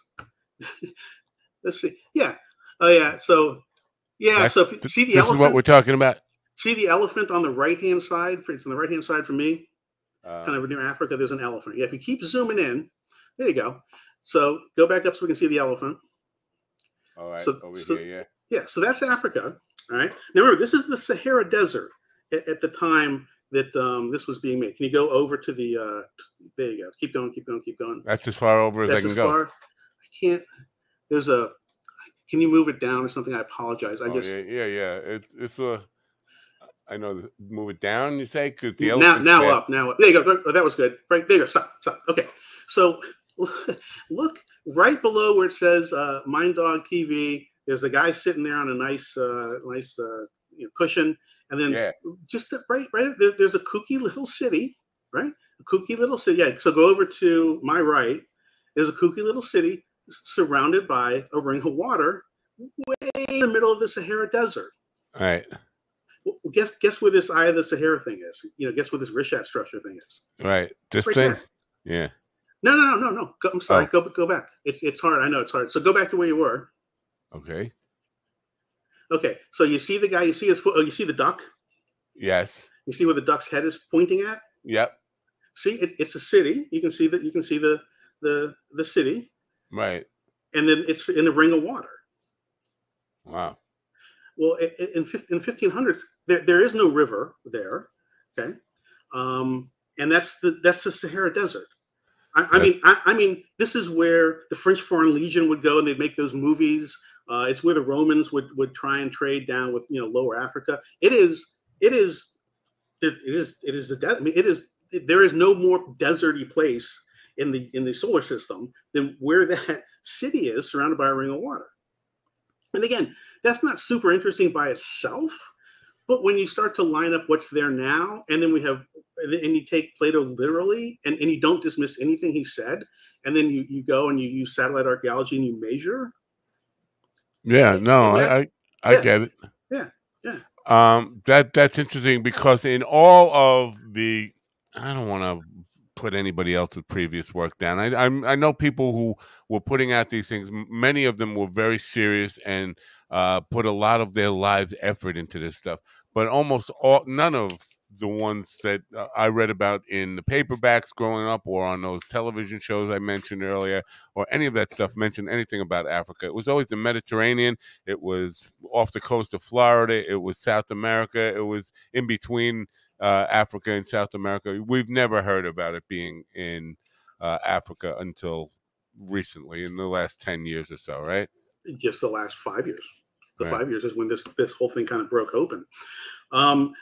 let's see, yeah, oh yeah, so. Yeah, That's, so if you see the this elephant, is what we're talking about. See the elephant on the right-hand side? For, it's on the right-hand side for me, Uh, kind of near Africa, there's an elephant. Yeah, if you keep zooming in, there you go. So go back up so we can see the elephant. all right, So, over so, here, yeah. Yeah, so that's Africa, all right? Now remember, this is the Sahara Desert at, at the time that um, this was being made. Can you go over to the, uh, there you go. Keep going, keep going, keep going. that's as far over as that's I can as go. Far, I can't, there's a, can you move it down or something? I apologize. I oh, just yeah, yeah, yeah. It, it's a. I know. The, move it down. You say because the Now, elephant's now fast. up, now up. There you go. Oh, that was good. Right there you go. Stop, stop. Okay. So look right below where it says uh, Mind Dog T V. There's a guy sitting there on a nice, uh, nice uh, you know, cushion, and then Yeah. just right, right there, there's a kooky little city, right? A kooky little city. Yeah. So go over to my right. There's a kooky little city surrounded by a ring of water, way in the middle of the Sahara Desert. All right. Well, guess guess where this Eye of the Sahara thing is. You know, guess where this Rishat structure thing is. Right. This right thing. There. Yeah. No, no, no, no, no. Go, I'm sorry. Oh. Go, go back. It, it's hard. I know it's hard. So go back to where you were. Okay. Okay. So you see the guy. You see his foot. Oh, you see the duck. Yes. You see where the duck's head is pointing at. Yep. See, it, it's a city. You can see that. You can see the the the city. Right. And then it's in a ring of water. Wow. Well, in in fifteen hundreds, there, there is no river there. Okay. Um, and that's the that's the Sahara Desert. I, I mean, I, I mean, this is where the French Foreign Legion would go, and they'd make those movies. Uh, it's where the Romans would would try and trade down with you know Lower Africa. It is, it is, it is, it is the desert. I mean, it is. There is no more deserty place in the in the solar system than where that city is, surrounded by a ring of water. And again, that's not super interesting by itself. But when you start to line up what's there now, and then we have, and you take Plato literally, and, and you don't dismiss anything he said, and then you, you go and you use satellite archaeology and you measure. Yeah, no, I I, I yeah, get it. Yeah, yeah. Um, that that's interesting because in all of the, I don't want to put anybody else's previous work down. I I, I know people who were putting out these things. Many of them were very serious and uh, put a lot of their lives' effort into this stuff. But almost all, none of the ones that uh, I read about in the paperbacks growing up or on those television shows I mentioned earlier or any of that stuff mentioned anything about Africa. It was always the Mediterranean. It was off the coast of Florida. It was South America. It was in between uh, Africa and South America. We've never heard about it being in uh, Africa until recently, in the last ten years or so, right? Just the last five years. The right. five years is when this this whole thing kind of broke open. Um,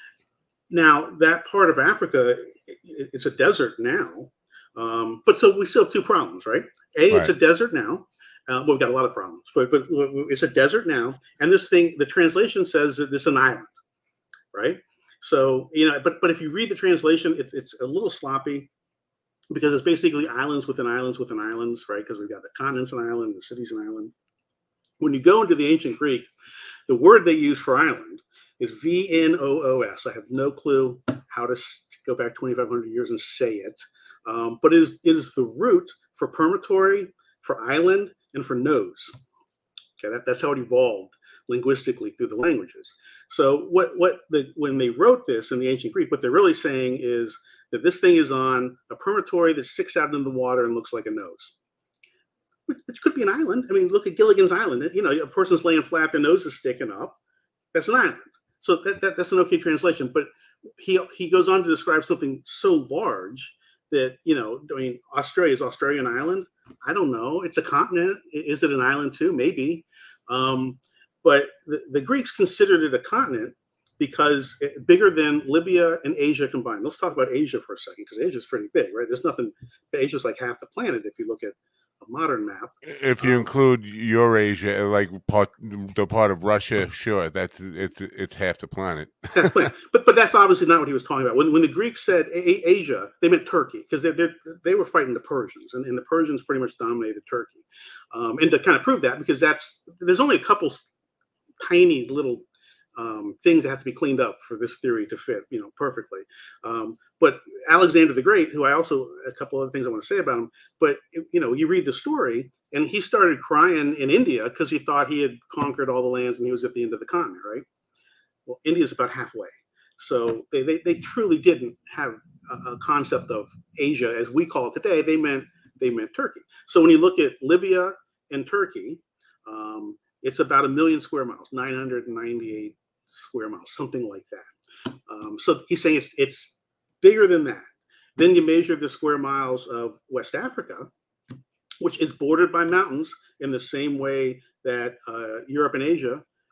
now that part of Africa, it, it's a desert now, um, but so we still have two problems, right? A, right. it's a desert now. Uh, well, we've got a lot of problems, but, but it's a desert now, and this thing, the translation says that it's an island, right? So you know, but but if you read the translation, it's it's a little sloppy because it's basically islands within islands within islands, right? Because we've got the continent's an island, the city's an island. When you go into the ancient Greek, the word they use for island is V N O O S. I have no clue how to go back twenty-five hundred years and say it, um, but it is, it is the root for permatory, for island, and for nose. Okay, that, that's how it evolved linguistically through the languages. So what what the when they wrote this in the ancient Greek, what they're really saying is that this thing is on a promontory that sticks out into the water and looks like a nose, which, which could be an island. I mean, look at Gilligan's Island. You know, a person's laying flat, their nose is sticking up. That's an island. So that, that that's an okay translation. But he he goes on to describe something so large that, you know, I mean, Australia is Australia an island? I don't know. It's a continent. Is it an island too? Maybe. Um, but the, the Greeks considered it a continent because it, bigger than Libya and Asia combined. Let's talk about Asia for a second, because Asia is pretty big, right? There's nothing. Asia's like half the planet if you look at a modern map. If you um, include Eurasia, like part the part of Russia, sure, that's it's it's half the planet. Half the planet. But but that's obviously not what he was talking about. When when the Greeks said a- Asia, they meant Turkey, because they they they were fighting the Persians, and, and the Persians pretty much dominated Turkey. Um, and to kind of prove that, because that's there's only a couple tiny little um, things that have to be cleaned up for this theory to fit, you know, perfectly. Um, but Alexander the Great, who I also, a couple other things I want to say about him, but, you know, you read the story and he started crying in India because he thought he had conquered all the lands and he was at the end of the continent, right? Well, India's about halfway. So they, they, they truly didn't have a, a concept of Asia as we call it today. They meant, they meant Turkey. So when you look at Libya and Turkey, um, it's about a million square miles, nine hundred ninety-eight square miles, something like that. Um, so he's saying it's it's bigger than that. Then you measure the square miles of West Africa, which is bordered by mountains in the same way that uh, Europe and Asia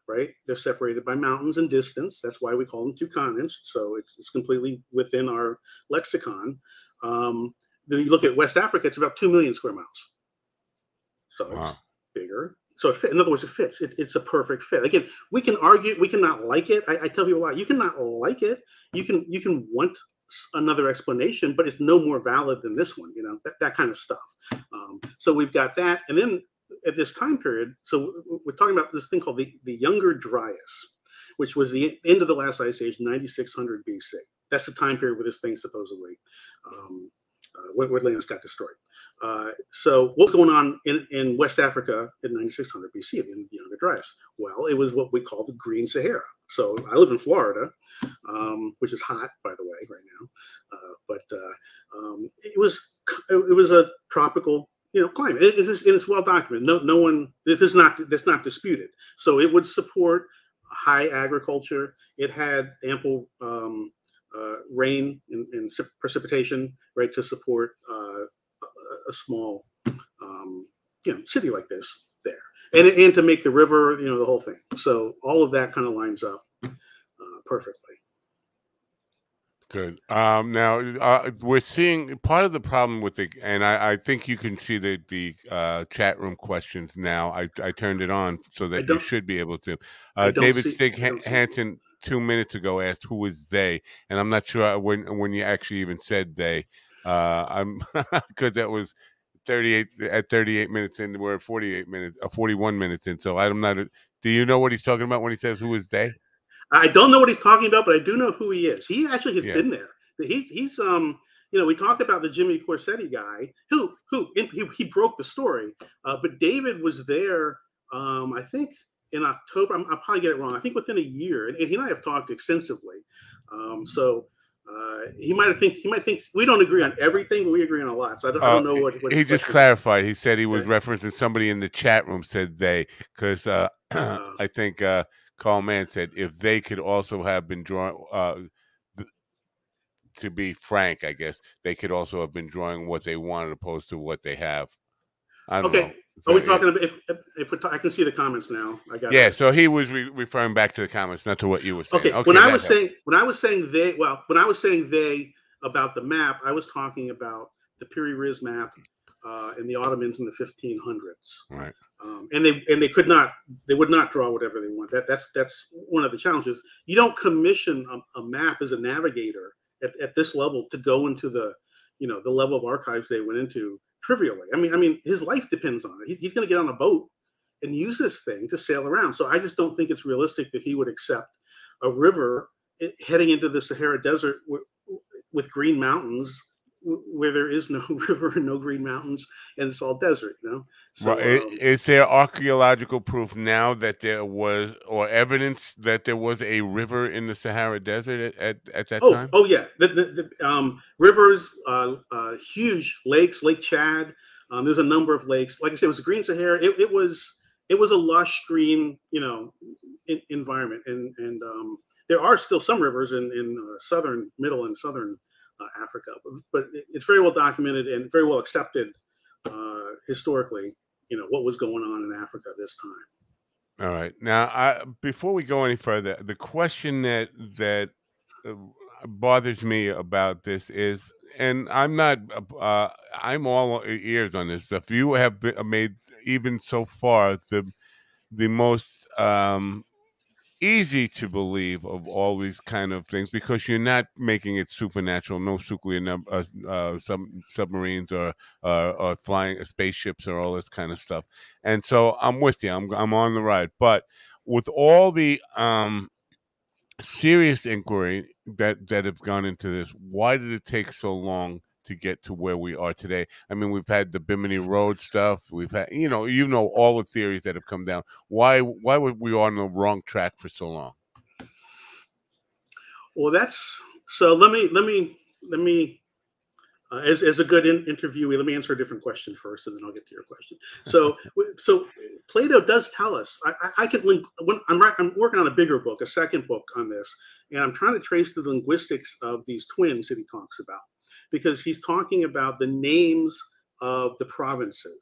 right? They're separated by mountains and distance. That's why we call them two continents. So it's, it's completely within our lexicon. Um, then you look at West Africa, it's about two million square miles. So Wow. it's bigger. So it fit, in other words, it fits. It, it's a perfect fit. Again, we can argue, we cannot like it. I, I tell people a lot, you cannot like it. You can you can want another explanation, but it's no more valid than this one, you know, that, that kind of stuff. Um, so we've got that. And then at this time period, so we're talking about this thing called the, the Younger Dryas, which was the end of the last ice age, ninety-six hundred B C. That's the time period where this thing supposedly, um, uh, where, where Atlantis got destroyed. Uh, so what's going on in, in West Africa in ninety-six hundred B C, at the end of the Younger Dryas? Well, it was what we call the Green Sahara. So I live in Florida, um, which is hot, by the way, right now. Uh, but uh, um, it was it was a tropical, you know, climate. It, it is, and it's well documented. No, no one. This is not that's not disputed. So it would support high agriculture. It had ample um, uh, rain and, and precipitation, right, to support uh, a, a small, um, you know, city like this there, and and to make the river, you know, the whole thing. So all of that kind of lines up uh, perfectly. Good. Um, now uh, we're seeing part of the problem with the, and I, I think you can see the the uh, chat room questions now. I, I turned it on so that you should be able to. Uh, I don't David see, Stig I don't see Hansen two minutes ago asked who was they, and I'm not sure when when you actually even said they. Uh, I'm because that was thirty-eight at thirty-eight minutes in. We're at forty-eight minutes, uh, forty-one minutes in. So I'm not. Do you know what he's talking about when he says who is they? I don't know what he's talking about, but I do know who he is. He actually has Yeah. been there. He's he's um you know, we talk about the Jimmy Corsetti guy who who he, he broke the story, uh, but David was there. Um, I think in October. I'm, I'll probably get it wrong. I think within a year, and, and he and I have talked extensively. Um, so. Uh, he might have think he might think we don't agree on everything, but we agree on a lot. So I don't, uh, I don't know what, what he just clarified. He said he was okay. referencing somebody in the chat room said they, because uh, uh, I think uh, Carl Mann said if they could also have been drawing. Uh, to be frank, I guess they could also have been drawing what they wanted opposed to what they have. I don't okay. know. So, Are we talking about if if, if we're I can see the comments now? I got yeah. it. So he was re referring back to the comments, not to what you were saying. Okay. okay when I was helps. saying when I was saying they, well, when I was saying they about the map, I was talking about the Piri-Reis map uh, and the Ottomans in the fifteen hundreds. Right. Um, and they and they could not they would not draw whatever they want. That that's that's one of the challenges. You don't commission a, a map as a navigator at, at this level to go into the you know the level of archives they went into trivially. I mean, I mean, his life depends on it. He's, he's going to get on a boat and use this thing to sail around. So I just don't think it's realistic that he would accept a river heading into the Sahara Desert with, with green mountains, where there is no river and no green mountains, and it's all desert. You know. So, right. um, Is there archaeological proof now that there was, or evidence that there was a river in the Sahara Desert at, at, at that oh, time? Oh, yeah. The, the, the um, rivers, uh, uh, huge lakes, Lake Chad. Um, there's a number of lakes. Like I said, it was the Green Sahara. It, it was it was a lush green, you know, in, environment. And and um, there are still some rivers in in uh, southern, middle, and southern uh, Africa, but, but it's very well documented and very well accepted uh, historically. You know what was going on in Africa this time. All right. Now, I, before we go any further, the question that that uh, bothers me about this is, and I'm not, uh, I'm all ears on this stuff. You have been, made even so far the the most um, easy to believe of all these kind of things because you're not making it supernatural. No nuclear uh, uh, sub submarines or uh, or flying spaceships or all this kind of stuff. And so I'm with you. I'm I'm on the ride. But with all the um, serious inquiry that that has gone into this, why did it take so long to get to where we are today? I mean, we've had the Bimini Road stuff. We've had, you know, you know, all the theories that have come down. Why, why were we on the wrong track for so long? Well, that's so. Let me let me let me. Uh, as, as a good in, interviewee, let me answer a different question first, and then I'll get to your question. So, so Plato does tell us. I, I, I can link. When I'm I'm working on a bigger book, a second book on this, and I'm trying to trace the linguistics of these twins that he talks about, because he's talking about the names of the provinces,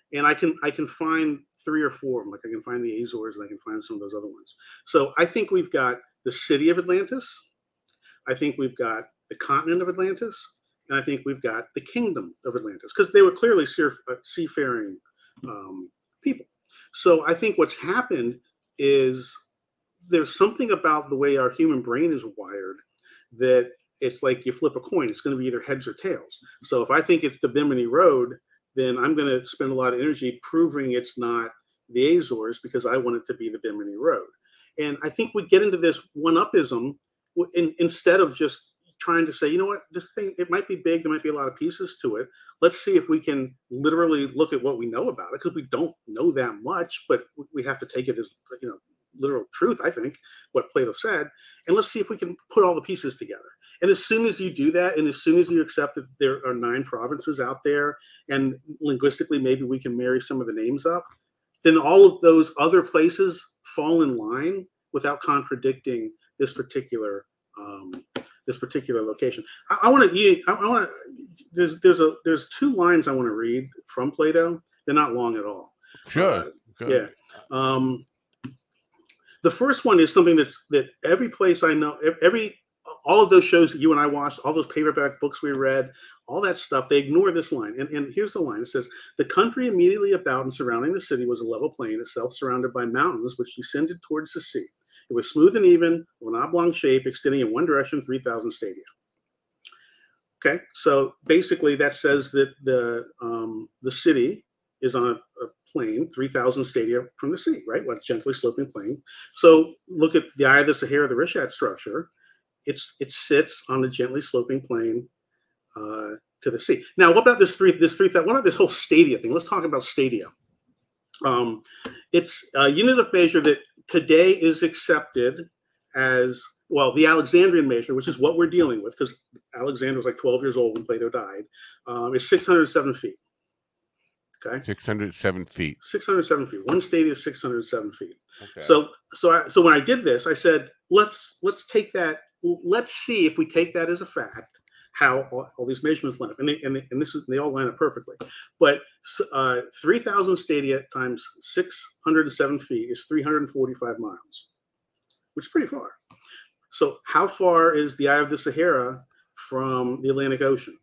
and I can I can find three or four of them. Like I can find the Azores, and I can find some of those other ones. So I think we've got the city of Atlantis. I think we've got the continent of Atlantis, and I think we've got the kingdom of Atlantis, because they were clearly seafaring um, people. So I think what's happened is there's something about the way our human brain is wired that it's like you flip a coin, it's going to be either heads or tails. So if I think it's the Bimini Road, then I'm going to spend a lot of energy proving it's not the Azores because I want it to be the Bimini Road. And I think we get into this one-upism in, instead of just trying to say, you know what, this thing, it might be big, there might be a lot of pieces to it. Let's see if we can literally look at what we know about it, because we don't know that much, but we have to take it as, you know, literal truth, I think, what Plato said, and let's see if we can put all the pieces together. And as soon as you do that, and as soon as you accept that there are nine provinces out there, and linguistically maybe we can marry some of the names up, then all of those other places fall in line without contradicting this particular um, this particular location. I, I want to. I, I want to. There's there's a there's two lines I want to read from Plato. They're not long at all. Sure. Uh, yeah. Um, the first one is something that's that every place I know, every all of those shows that you and I watched, all those paperback books we read, all that stuff, they ignore this line. And, and here's the line. It says, the country immediately about and surrounding the city was a level plain, itself surrounded by mountains, which descended towards the sea. It was smooth and even, of an oblong shape, extending in one direction, three thousand stadia. Okay, so basically that says that the um, the city is on a, a plain, three thousand stadia from the sea, right? Like gently sloping plain. So look at the Eye of the Sahara, the Rishat structure. It's it sits on a gently sloping plain uh, to the sea. Now, what about this three? This three. What about this whole stadia thing? Let's talk about stadia. Um, it's a unit of measure that today is accepted as, well, the Alexandrian measure, which is what we're dealing with, because Alexander was like twelve years old when Plato died, um, is six hundred seven feet. Okay, six hundred seven feet. six hundred seven feet. One stadia is six hundred seven feet. Okay. So, so, I, so when I did this, I said, let's let's take that. Let's see if we take that as a fact, how all, all these measurements line up, and they, and, they, and this is they all line up perfectly. But uh, three thousand stadia times six hundred seven feet is three hundred forty-five miles, which is pretty far. So, how far is the Eye of the Sahara from the Atlantic Ocean?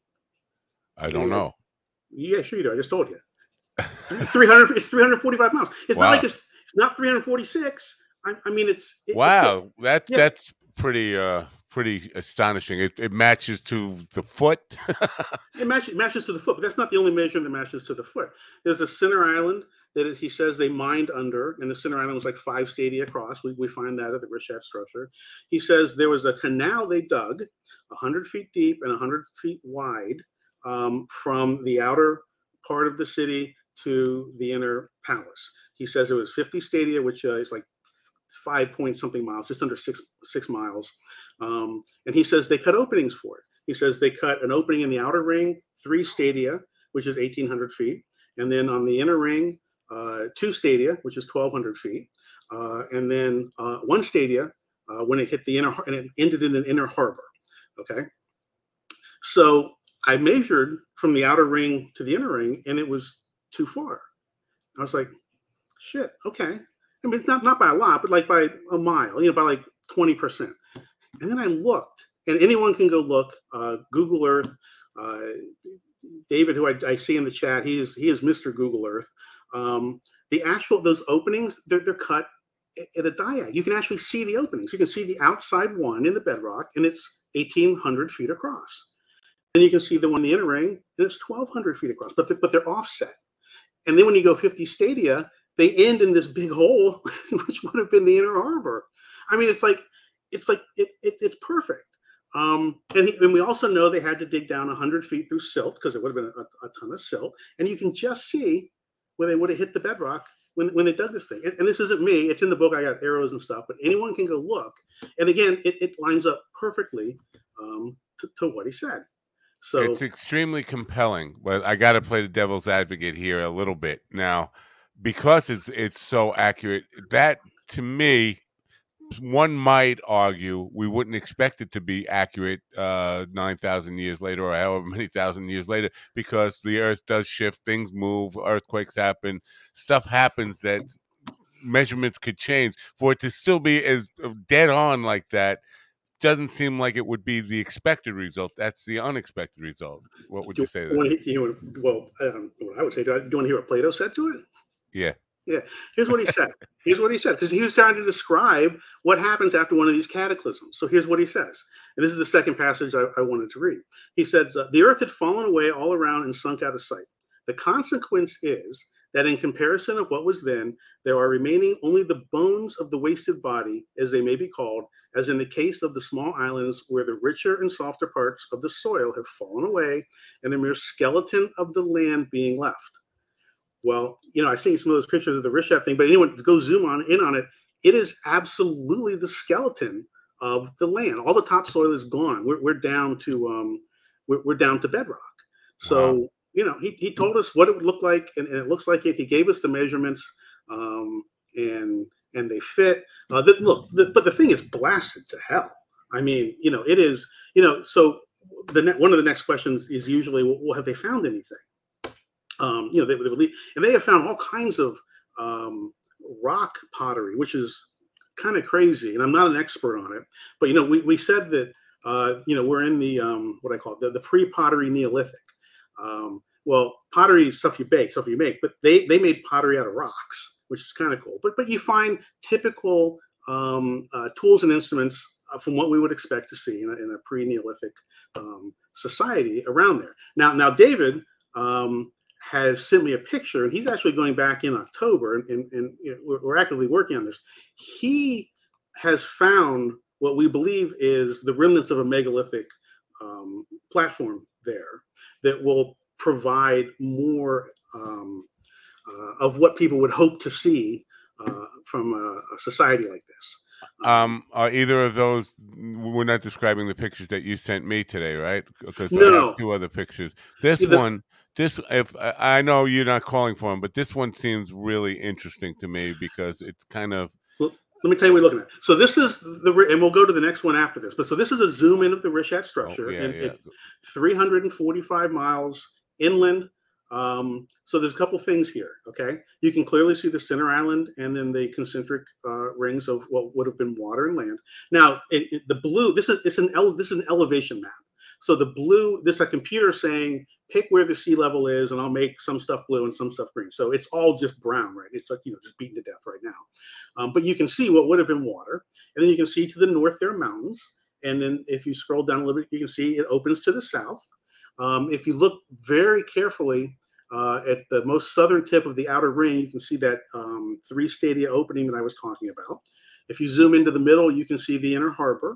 I don't know. Yeah, sure you do. I just told you. three hundred. It's three hundred forty-five miles. It's wow. not like it's, it's not three hundred forty-six. I, I mean, it's it, wow. It's that's yeah. that's pretty uh pretty astonishing. It it matches to the foot. it matches matches to the foot, but that's not the only measure that matches to the foot. There's a center island that is, he says they mined under, and the center island was like five stadia across. We we find that at the Rishat structure. He says there was a canal they dug, a hundred feet deep and a hundred feet wide, um, from the outer part of the city to the inner palace. He says it was fifty stadia, which uh, is like five point something miles, just under six six miles. Um, and he says they cut openings for it. He says they cut an opening in the outer ring, three stadia, which is eighteen hundred feet, and then on the inner ring, uh, two stadia, which is twelve hundred feet, uh, and then uh, one stadia uh, when it hit the inner, and it ended in an inner harbor. Okay, so I measured from the outer ring to the inner ring, and it was too far. I was like, shit, okay. I mean, not, not by a lot, but like by a mile, you know, by like twenty percent. And then I looked, and anyone can go look, uh, Google Earth. Uh, David, who I, I see in the chat, he is he is Mister Google Earth. Um, the actual, those openings, they're, they're cut at a diag. You can actually see the openings. You can see the outside one in the bedrock, and it's eighteen hundred feet across. Then you can see the one in the inner ring, and it's twelve hundred feet across, but they're, but they're offset. And then when you go fifty stadia, they end in this big hole, which would have been the inner harbor. I mean, it's like, it's like, it, it it's perfect. Um, and, he, and we also know they had to dig down one hundred feet through silt, because it would have been a, a ton of silt. And you can just see where they would have hit the bedrock when, when they dug this thing. And, and this isn't me. It's in the book. I got arrows and stuff, but anyone can go look. And again, it, it lines up perfectly um, to, to what he said. So it's extremely compelling, but I got to play the devil's advocate here a little bit now, because it's it's so accurate. That to me one might argue we wouldn't expect it to be accurate uh, nine thousand years later or however many thousand years later, because the Earth does shift, things move, earthquakes happen, stuff happens that measurements could change. For it to still be as dead on like that doesn't seem like it would be the expected result. That's the unexpected result. What would Do you say to you that? want to, you want, well, um, what I would say, do, I, do you want to hear what Plato said to it? Yeah. Yeah. Here's what he said. Here's what he said, because he was trying to describe what happens after one of these cataclysms. So here's what he says. And this is the second passage I, I wanted to read. He says, uh, the earth had fallen away all around and sunk out of sight. The consequence is that in comparison of what was then, there are remaining only the bones of the wasted body, as they may be called, as in the case of the small islands where the richer and softer parts of the soil have fallen away, and the mere skeleton of the land being left. Well, you know, I've seen some of those pictures of the Rishat thing, but anyone go zoom on in on it, it is absolutely the skeleton of the land. All the topsoil is gone. We're, we're down to um, we're, we're down to bedrock. So, wow. you know, he, he told us what it would look like, and, and it looks like it. He gave us the measurements, um, and and they fit. Uh, the, look, the, but the thing is blasted to hell. I mean, you know, it is. You know, so the ne- one of the next questions is usually, well, have they found anything? Um, you know, they, they believe, and they have found all kinds of um, rock pottery, which is kind of crazy. And I'm not an expert on it, but you know, we, we said that uh, you know, we're in the um, what I call it, the, the pre-pottery Neolithic. Um, well, pottery is stuff you bake, stuff you make, but they they made pottery out of rocks, which is kind of cool. But but you find typical um, uh, tools and instruments uh, from what we would expect to see in a, in a pre-Neolithic um, society around there. Now now David. Um, has sent me a picture, and he's actually going back in October, and, and, and you know, we're, we're actively working on this. He has found what we believe is the remnants of a megalithic um, platform there that will provide more um, uh, of what people would hope to see uh, from a, a society like this. Um, are either of those? We're not describing the pictures that you sent me today, right? Because no, I have no. two other pictures. This the, one, this if I know you're not calling for them, but this one seems really interesting to me because it's kind of. Well, let me tell you what we're looking at. So this is the, and we'll go to the next one after this. But so this is a zoom in of the Rishat structure, Oh, yeah, and yeah. it, three hundred forty-five miles inland. Um, so there's a couple things here. Okay, you can clearly see the center island and then the concentric uh, rings of what would have been water and land. Now, it, it, the blue. This is it's an ele, this is an elevation map. So the blue. This is a computer saying pick where the sea level is, and I'll make some stuff blue and some stuff green. So it's all just brown, right? It's like you know just beaten to death right now. Um, but you can see what would have been water, and then you can see to the north there are mountains, and then if you scroll down a little bit, you can see it opens to the south. Um, if you look very carefully uh, at the most southern tip of the outer ring, you can see that um, three stadia opening that I was talking about. If you zoom into the middle, you can see the inner harbor.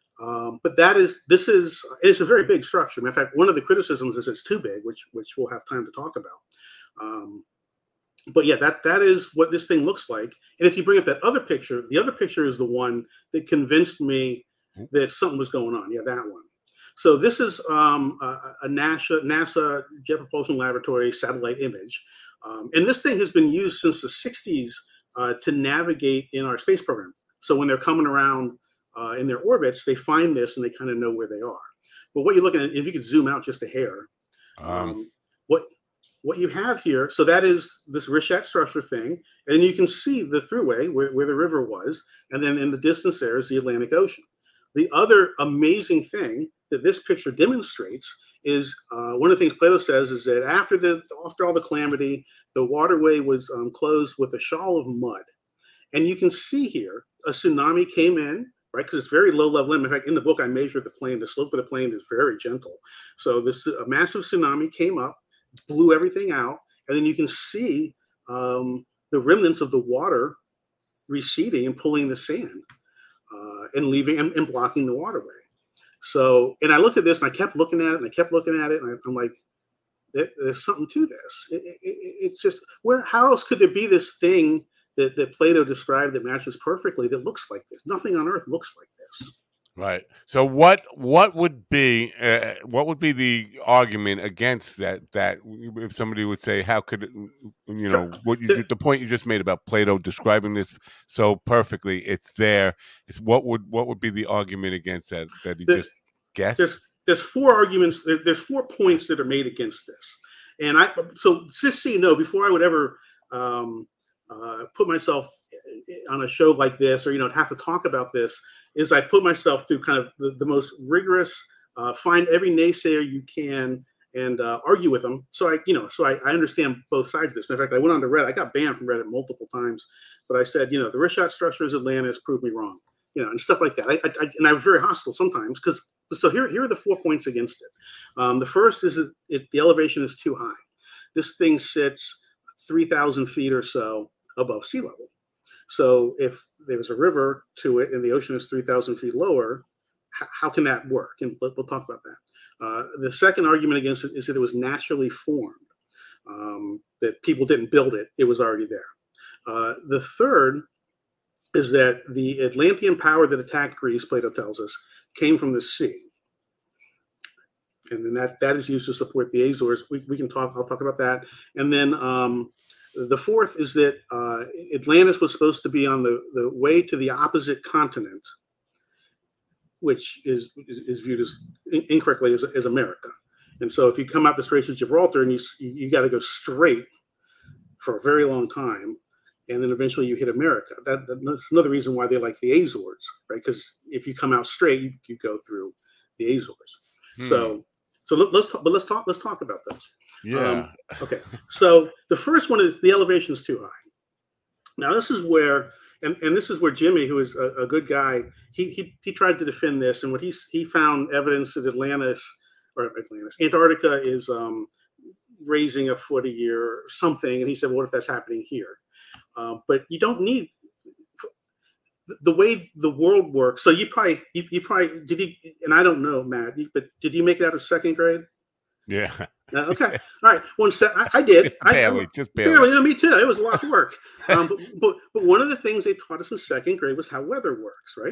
Um, but that is, this is, it's a very big structure. In fact, one of the criticisms is it's too big, which which we'll have time to talk about. Um, but yeah, that that is what this thing looks like. And if you bring up that other picture, the other picture is the one that convinced me that something was going on. Yeah, that one. So this is um, a, a NASA, NASA Jet Propulsion Laboratory satellite image. Um, and this thing has been used since the sixties uh, to navigate in our space program. So when they're coming around uh, in their orbits, they find this and they kind of know where they are. But what you're looking at, if you could zoom out just a hair, um, um, what what you have here, so that is this Rishat structure thing. And you can see the thruway where, where the river was. And then in the distance there is the Atlantic Ocean. The other amazing thing that this picture demonstrates is uh, one of the things Plato says is that after the after all the calamity, the waterway was um, closed with a shawl of mud. And you can see here a tsunami came in, right? Because it's very low level. In fact, in the book, I measured the plane. The slope of the plane is very gentle. So this a massive tsunami came up, blew everything out. And then you can see um, the remnants of the water receding and pulling the sand uh, and leaving and, and blocking the waterway. So, and I looked at this and I kept looking at it and I kept looking at it. And I, I'm like, there, there's something to this. It, it, it's just, where, how else could there be this thing that, that Plato described that matches perfectly that looks like this? Nothing on earth looks like this. Right. So what what would be uh, what would be the argument against that? That if somebody would say, how could it, you Sure. know what you There- the point you just made about Plato describing this so perfectly? It's there. It's what would what would be the argument against that? That he there- just guessed. there's there's four arguments. There, there's four points that are made against this, and I so just so you know, before I would ever um, uh, put myself on a show like this, or you know, have to talk about this, is I put myself through kind of the, the most rigorous, uh, find every naysayer you can and uh, argue with them. So I, you know, so I, I understand both sides of this. In fact, I went on to Reddit. I got banned from Reddit multiple times, but I said, you know, the wrist shot structure is Atlantis, prove me wrong, you know, and stuff like that. I, I, I and I was very hostile sometimes because. So here, here are the four points against it. Um, the first is that it, the elevation is too high. This thing sits three thousand feet or so above sea level. So if there's a river to it and the ocean is three thousand feet lower, h- how can that work? And we'll, we'll talk about that. Uh, the second argument against it is that it was naturally formed, um, that people didn't build it, it was already there. Uh, the third is that the Atlantean power that attacked Greece, Plato tells us, came from the sea. And then that, that is used to support the Azores. We, we can talk, I'll talk about that. And then um, the fourth is that uh, Atlantis was supposed to be on the, the way to the opposite continent, which is, is, is viewed as incorrectly as, as America. And so if you come out the Straits of Gibraltar and you, you got to go straight for a very long time, and then eventually you hit America. That, that's another reason why they like the Azores, right? Because if you come out straight, you, you go through the Azores. Hmm. So, so let, let's talk. But let's talk. Let's talk about this. Yeah. Um, okay. So the first one is the elevation is too high. Now this is where, and, and this is where Jimmy, who is a, a good guy, he, he he tried to defend this, and what he he found evidence that Atlantis or Atlantis, Antarctica is um, raising a foot a year or something, and he said, well, what if that's happening here? Um, but you don't need the way the world works. So you probably, you, you probably did you, and I don't know, Matt, but did you make it out of second grade? Yeah. Uh, okay. All right. One set. I, I did. barely, I, just barely. barely. No, me too. It was a lot of work. Um, but, but but one of the things they taught us in second grade was how weather works, right?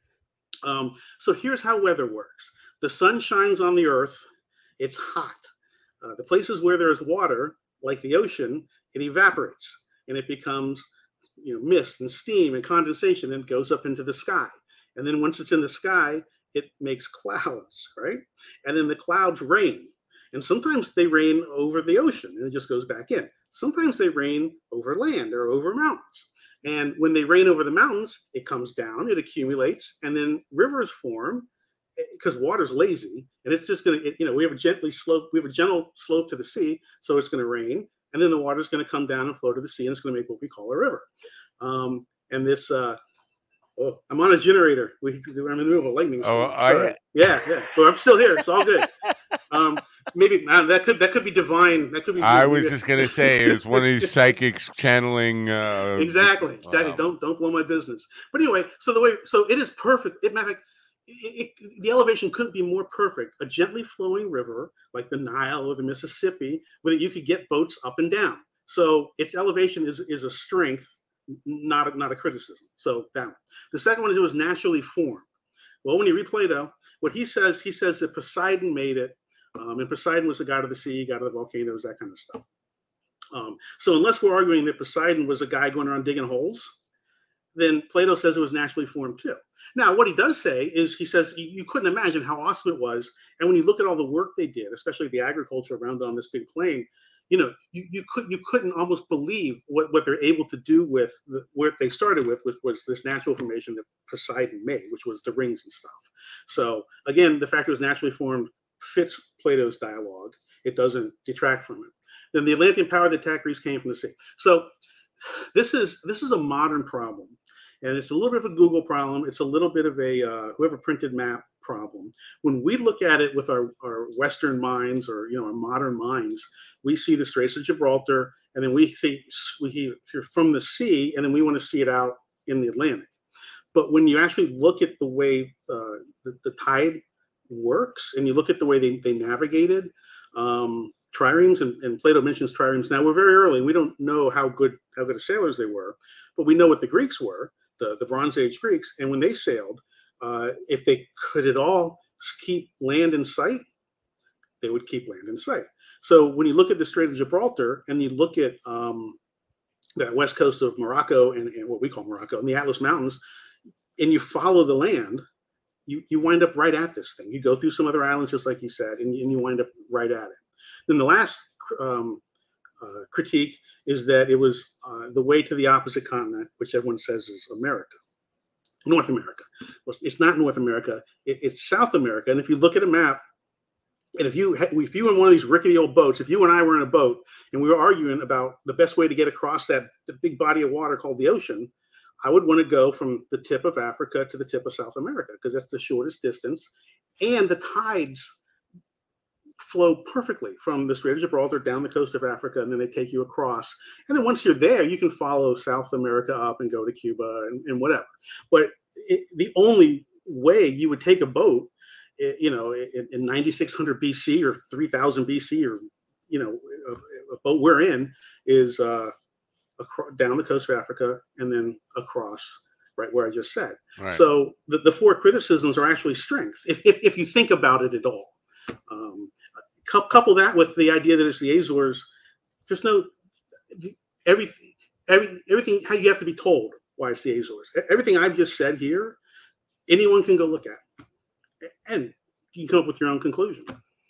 Um, so here's how weather works. The sun shines on the earth. It's hot. Uh, the places where there's water, like the ocean, it evaporates. And it becomes, you know, mist and steam and condensation, and goes up into the sky. And then once it's in the sky, it makes clouds, right? And then the clouds rain. And sometimes they rain over the ocean and it just goes back in. Sometimes they rain over land or over mountains. And when they rain over the mountains, it comes down, it accumulates, and then rivers form because water's lazy. And it's just going to, you know, we have a gently slope, we have a gentle slope to the sea, so it's going to rain. And then the water is going to come down and flow to the sea, and it's going to make what we call a river. Um, and this, uh, oh, I'm on a generator. We, we're in the middle of a lightning storm. Oh, I, yeah, yeah. But I'm still here. It's all good. Um, maybe uh, that could that could be divine. That could be. I was just gonna say it was one of these psychics channeling. Uh, exactly. Exactly. Wow. Don't don't blow my business. But anyway, so the way, so it is perfect. It matter. It, it, the elevation couldn't be more perfect. A gently flowing river like the Nile or the Mississippi, where you could get boats up and down. So its elevation is, is a strength, not a, not a criticism. So that one. The second one is it was naturally formed. Well, when you read Plato, what he says, he says that Poseidon made it, um, and Poseidon was the god of the sea, god of the volcanoes, that kind of stuff. Um, so unless we're arguing that Poseidon was a guy going around digging holes, then Plato says it was naturally formed too. Now, what he does say is he says you, you couldn't imagine how awesome it was. And when you look at all the work they did, especially the agriculture around on this big plain, you know, you, you, could, you couldn't almost believe what, what they're able to do with the, what they started with, which was this natural formation that Poseidon made, which was the rings and stuff. So again, the fact it was naturally formed fits Plato's dialogue. It doesn't detract from it. Then the Atlantean power that attacked Greece came from the sea. So this is this is a modern problem. And it's a little bit of a Google problem. It's a little bit of a uh, whoever printed map problem. When we look at it with our, our Western minds, or you know, our modern minds, we see the Straits of Gibraltar, and then we see we hear from the sea, and then we want to see it out in the Atlantic. But when you actually look at the way uh, the, the tide works, and you look at the way they, they navigated, um, triremes, and, and Plato mentions triremes. Now we're very early. We don't know how good how good of sailors they were, but we know what the Greeks were. The, the Bronze Age Greeks, and when they sailed, uh, if they could at all keep land in sight, they would keep land in sight. So when you look at the Strait of Gibraltar and you look at um, that west coast of Morocco and, and what we call Morocco and the Atlas Mountains, and you follow the land, you, you wind up right at this thing. You go through some other islands, just like you said, and, and you wind up right at it. Then the last um, uh, critique is that it was uh, the way to the opposite continent, which everyone says is America, North America. Well, it's not North America, it, it's South America. And if you look at a map, and if you if you were in one of these rickety old boats, if you and I were in a boat and we were arguing about the best way to get across that the big body of water called the ocean, I would want to go from the tip of Africa to the tip of South America because that's the shortest distance, and the tides flow perfectly from the Strait of Gibraltar down the coast of Africa, and then they take you across. And then once you're there, you can follow South America up and go to Cuba and, and whatever. But it, the only way you would take a boat, you know, in, in ninety-six hundred B C or three thousand B C, or, you know, a, a boat we're in is uh, across, down the coast of Africa and then across right where I just said. Right. So the, the four criticisms are actually strengths, if, if, if you think about it at all. Um, couple that with the idea that it's the Azores, there's no, everything, every, everything, how you have to be told why it's the Azores. Everything I've just said here, anyone can go look at. And you can come up with your own conclusion.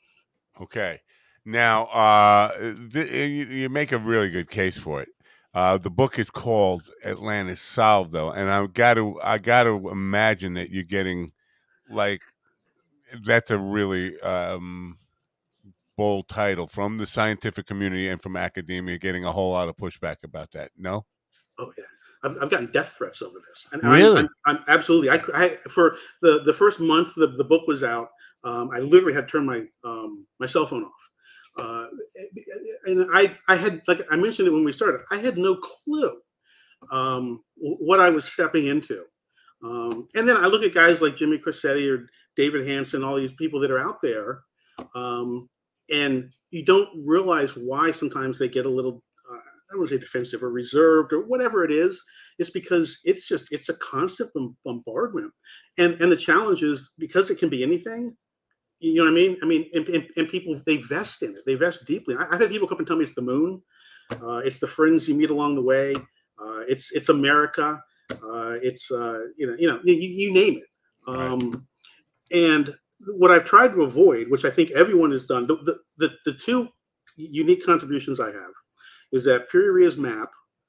Okay. Now, uh, th- you, you make a really good case for it. Uh, the book is called Atlantis Solved, though, and I've got to, I got to imagine that you're getting, like, that's a really um, bold title from the scientific community and from academia, getting a whole lot of pushback about that. No? Oh, yeah. I've, I've gotten death threats over this. And really? I'm, I'm, I'm absolutely. I, I for the, the first month the, the book was out, um, I literally had to turn my um, my cell phone off. Uh, and I I had, like I mentioned it when we started, I had no clue um, what I was stepping into. Um, and then I look at guys like Jimmy Cressetti or David Hansen, all these people that are out there, um, and you don't realize why sometimes they get a little, uh, I don't want to say defensive or reserved or whatever it is. It's because it's just, it's a constant bombardment. And and the challenge is because it can be anything, you know what I mean? I mean, and, and, and people, they vest in it. They vest deeply. I, I've had people come and tell me it's the moon. Uh, it's the friends you meet along the way. Uh, it's it's America. Uh, it's, uh, you know, you know, you, you name it. Um, right. And what I've tried to avoid, which I think everyone has done, the, the, the, the two unique contributions I have is that Puria's map,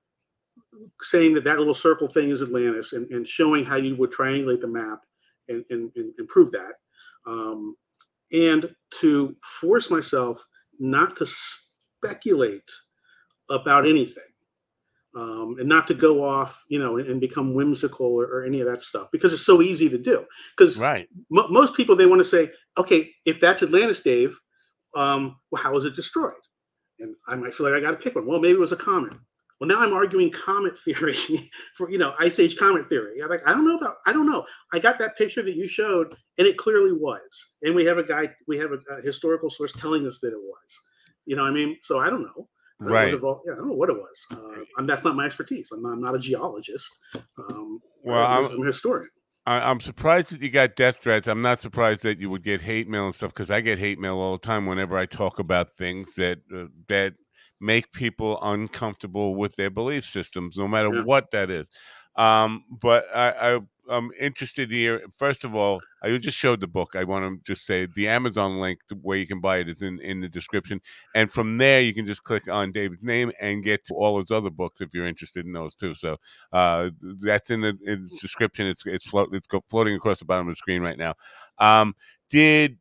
saying that that little circle thing is Atlantis, and, and showing how you would triangulate the map and, and, and, and prove that. Um, and to force myself not to speculate about anything. Um, and not to go off, you know, and, and become whimsical or, or any of that stuff, because it's so easy to do. Because right. m- most people, they want to say, okay, if that's Atlantis, Dave, um, well, how was it destroyed? And I might feel like I got to pick one. Well, maybe it was a comet. Well, now I'm arguing comet theory for, you know, Ice Age comet theory. I'm like, I don't know about, I don't know. I got that picture that you showed, and it clearly was. And we have a guy, we have a, a historical source telling us that it was. You know what I mean? So I don't know. I don't right. know yeah, I don't know what it was. Uh, and that's not my expertise. I'm not, I'm not a geologist. Um, well, I'm, I'm, I'm a historian. I, I'm surprised that you got death threats. I'm not surprised that you would get hate mail and stuff, because I get hate mail all the time whenever I talk about things that uh, that make people uncomfortable with their belief systems, no matter yeah. what that is. Um, but I, I, I'm interested here. First of all, I just showed the book. I want to just say the Amazon link to where you can buy it is in, in the description. And from there, you can just click on David's name and get to all his other books if you're interested in those too. So uh, that's in the, in the description. It's it's, float, it's go, floating across the bottom of the screen right now. Um, did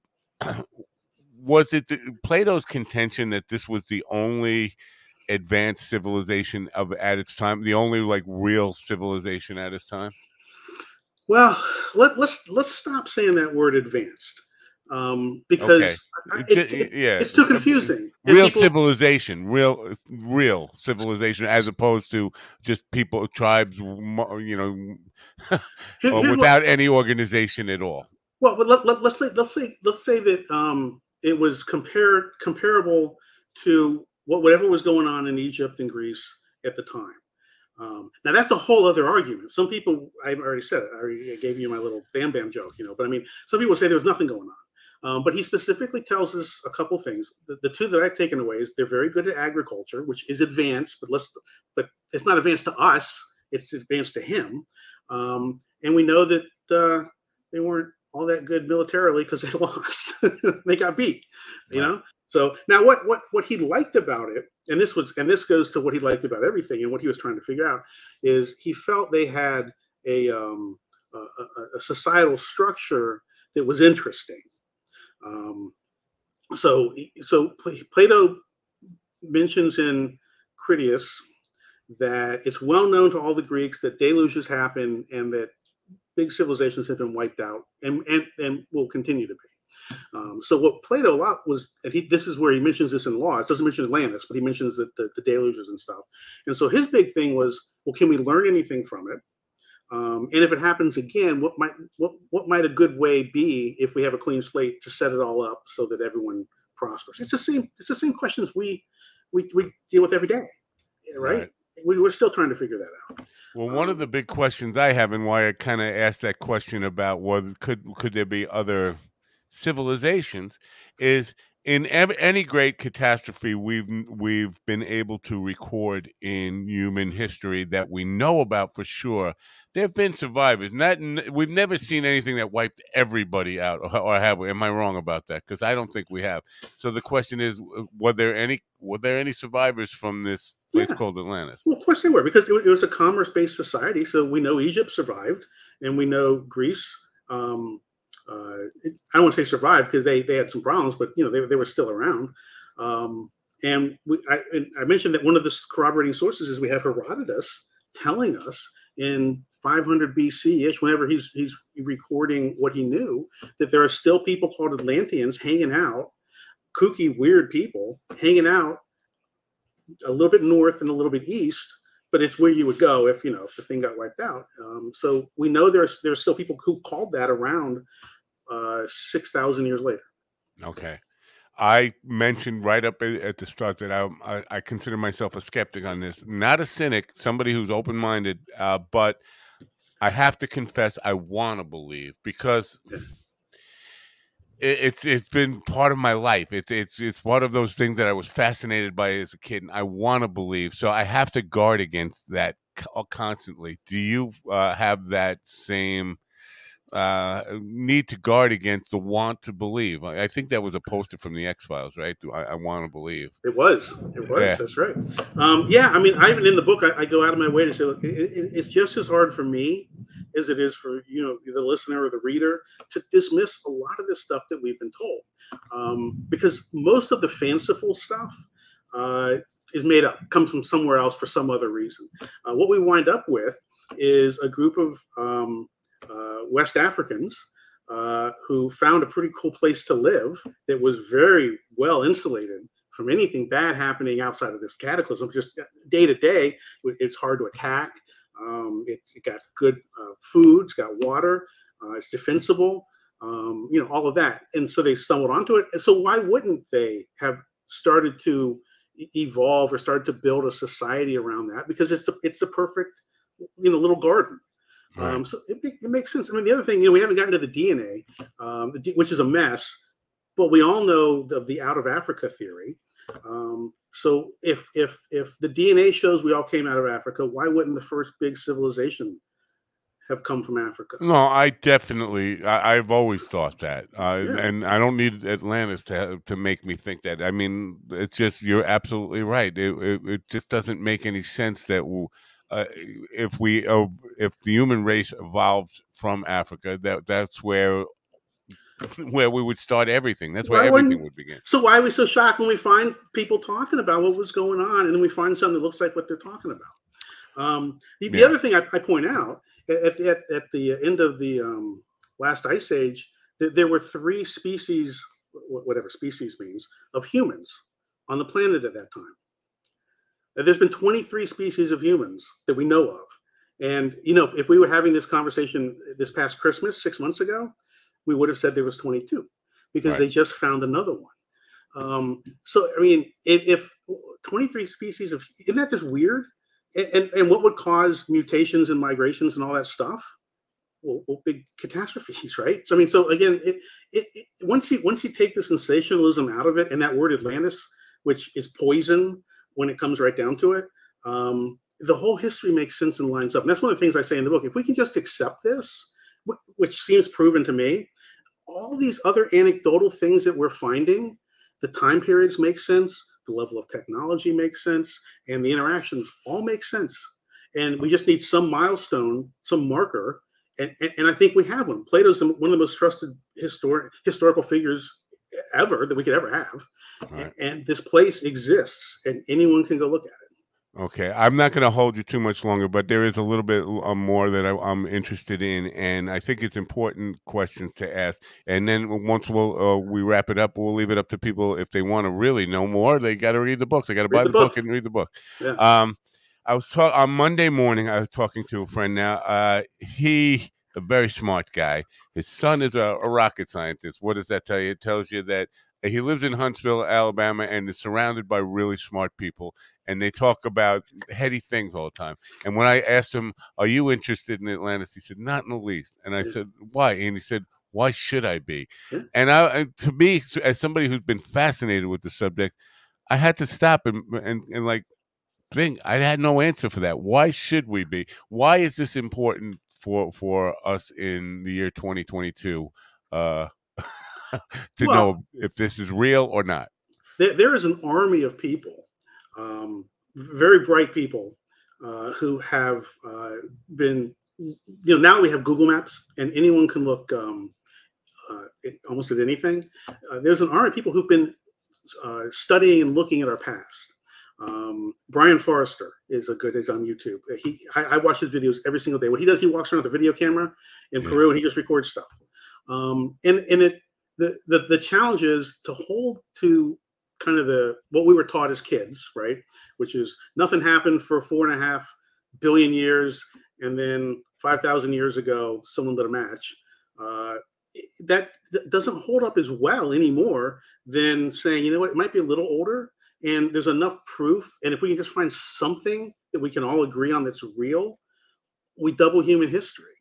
was it the, Plato's contention that this was the only advanced civilization of at its time, the only like real civilization at its time? Well, let, let's let's stop saying that word advanced, um, because okay. I, it's, it, yeah. it's too confusing. Real people, civilization, real real civilization, as opposed to just people, tribes, you know, here, without what, any organization at all. Well, but let, let, let's say let's say let's say that um, it was compared comparable to what whatever was going on in Egypt and Greece at the time. Um, now that's a whole other argument. Some people, I've already said it. I already gave you my little bam bam joke, you know. But I mean, some people say there's nothing going on. Um, but he specifically tells us a couple things. The, the two that I've taken away is they're very good at agriculture, which is advanced, but let's, but it's not advanced to us. It's advanced to him. Um, and we know that uh, they weren't all that good militarily because they lost. They got beat, you know. So now, what what what he liked about it, and this was, and this goes to what he liked about everything, and what he was trying to figure out, is he felt they had a um, a, a societal structure that was interesting. Um, so so Plato mentions in Critias that it's well known to all the Greeks that deluges happen and that big civilizations have been wiped out and and, and will continue to be. Um, so what Plato a lot was, and he, this is where he mentions this in Laws. Doesn't mention Atlantis, but he mentions that the, the deluges and stuff. And so his big thing was, well, can we learn anything from it? Um, and if it happens again, what might what what might a good way be if we have a clean slate to set it all up so that everyone prospers? It's the same. It's the same questions we we we deal with every day, right? right. We, we're still trying to figure that out. Well, one um, of the big questions I have, and why I kind of asked that question about whether could could there be other civilizations, is in ev- any great catastrophe we've we've been able to record in human history that we know about for sure. There have been survivors. Not we've never seen anything that wiped everybody out, or, or have we? Am I wrong about that? Because I don't think we have. So the question is, were there any were there any survivors from this place yeah. called Atlantis? Well, of course they were, because it, it was a commerce-based society. So we know Egypt survived, and we know Greece. Um, Uh, it, I don't want to say survived because they, they had some problems, but you know they, they were still around. Um, and we, I, and I mentioned that one of the corroborating sources is we have Herodotus telling us in five hundred B C ish, whenever he's he's recording what he knew, that there are still people called Atlanteans hanging out, kooky, weird people hanging out a little bit north and a little bit east. But it's where you would go if you know if the thing got wiped out. Um, so we know there's there's still people who called that around uh, six thousand years later. Okay, I mentioned right up at the start that I, I I consider myself a skeptic on this, not a cynic, somebody who's open minded. Uh, but I have to confess, I want to believe because. Yeah. It's it's been part of my life. It's it's it's one of those things that I was fascinated by as a kid, and I want to believe. So I have to guard against that constantly. Do you uh, have that same uh, need to guard against the want to believe? I, I think that was a poster from the X-Files, right? Do I, I want to believe? It was. It was. Yeah. That's right. Um, yeah. I mean, I even in the book, I, I go out of my way to say, look, it, it, it's just as hard for me as it is for you know the listener or the reader to dismiss a lot of this stuff that we've been told, um, because most of the fanciful stuff uh, is made up, comes from somewhere else for some other reason. Uh, what we wind up with is a group of um, uh, West Africans uh, who found a pretty cool place to live that was very well insulated from anything bad happening outside of this cataclysm. Just day to day, it's hard to attack. Um, it, it got good uh, food, it's got water, uh, it's defensible, um, you know, all of that. And so they stumbled onto it. And so why wouldn't they have started to evolve or started to build a society around that? Because it's a, it's the perfect, you know, little garden. Right. Um, so it, it makes sense. I mean, the other thing, you know, we haven't gotten to the D N A, um, which is a mess, but we all know of the out of Africa theory. Um, so if if if the D N A shows we all came out of Africa, why wouldn't the first big civilization have come from Africa? No, I definitely, I, I've always thought that, uh, yeah. and I don't need Atlantis to to make me think that. I mean, it's just you're absolutely right. It it, it just doesn't make any sense that we'll, uh, if we uh, if the human race evolves from Africa, that that's where. Where we would start everything. That's where why everything would begin. So why are we so shocked when we find people talking about what was going on, and then we find something that looks like what they're talking about? Um, the, yeah. the other thing I, I point out at, at, at the end of the um, last ice age, that there were three species, whatever species means, of humans on the planet at that time. There's been twenty-three species of humans that we know of, and you know, if we were having this conversation this past Christmas six months ago, we would have said there was twenty-two because right. they just found another one. Um, so, I mean, if, if twenty-three species of, isn't that just weird and and what would cause mutations and migrations and all that stuff? Well, well, big catastrophes, right? So I mean, so again, it, it, it, once you once you take the sensationalism out of it, and that word Atlantis, which is poison when it comes right down to it, um, the whole history makes sense and lines up. And that's one of the things I say in the book. If we can just accept this, which seems proven to me, all these other anecdotal things that we're finding, the time periods make sense, the level of technology makes sense, and the interactions all make sense. And we just need some milestone, some marker. And, and, and I think we have one. Plato's one of the most trusted historic, historical figures ever that we could ever have. Right. And, and this place exists, and anyone can go look at it. Okay, I'm not going to hold you too much longer, but there is a little bit uh, more that I, I'm interested in, and I think it's important questions to ask. And then once we'll uh, we wrap it up, we'll leave it up to people if they want to really know more. They got to read the books. They got to buy the, the book. book and read the book. Yeah. Um, I was talking on Monday morning. I was talking to a friend. Now, uh, he a very smart guy. His son is a, a rocket scientist. What does that tell you? It tells you that he lives in Huntsville, Alabama, and is surrounded by really smart people. And they talk about heady things all the time. And when I asked him, "Are you interested in Atlantis?" he said, "Not in the least." And I yeah. said, "Why?" And he said, "Why should I be?" Yeah. And I, to me, as somebody who's been fascinated with the subject, I had to stop and and, and like think. I had no answer for that. Why should we be? Why is this important for for us in the year twenty twenty-two? Uh, to well, know if this is real or not. There, there is an army of people, um, very bright people, uh, who have uh, been, you know, now we have Google Maps and anyone can look um, uh, at, almost at anything. Uh, there's an army of people who've been uh, studying and looking at our past. Um, Brian Forrester is a good, is on YouTube. He, I, I watch his videos every single day. What he does, he walks around with a video camera in yeah. Peru and he just records stuff. Um, and, and it, The, the the challenge is to hold to kind of the what we were taught as kids, right? Which is nothing happened for four and a half billion years, and then five thousand years ago, someone lit a match. Uh, that, that doesn't hold up as well anymore than saying, you know what, it might be a little older, and there's enough proof, and if we can just find something that we can all agree on that's real, we double human history.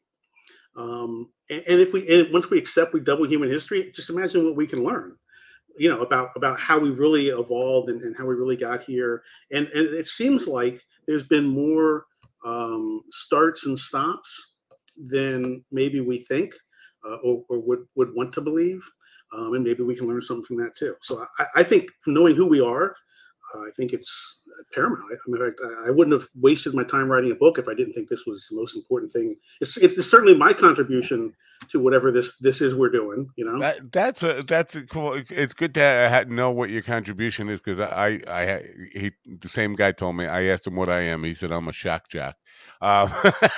Um, and, and if we, and once we accept we double human history, just imagine what we can learn, you know, about, about how we really evolved and, and how we really got here. And, and it seems like there's been more um, starts and stops than maybe we think uh, or, or would, would want to believe. Um, and maybe we can learn something from that too. So I, I think from knowing who we are, uh, I think it's paramount. I, I mean, I, I wouldn't have wasted my time writing a book if I didn't think this was the most important thing. It's it's certainly my contribution to whatever this this is we're doing. You know, that, that's a that's a cool. It's good to know what your contribution is because I I he the same guy told me. I asked him what I am. He said I'm a shock jock, um,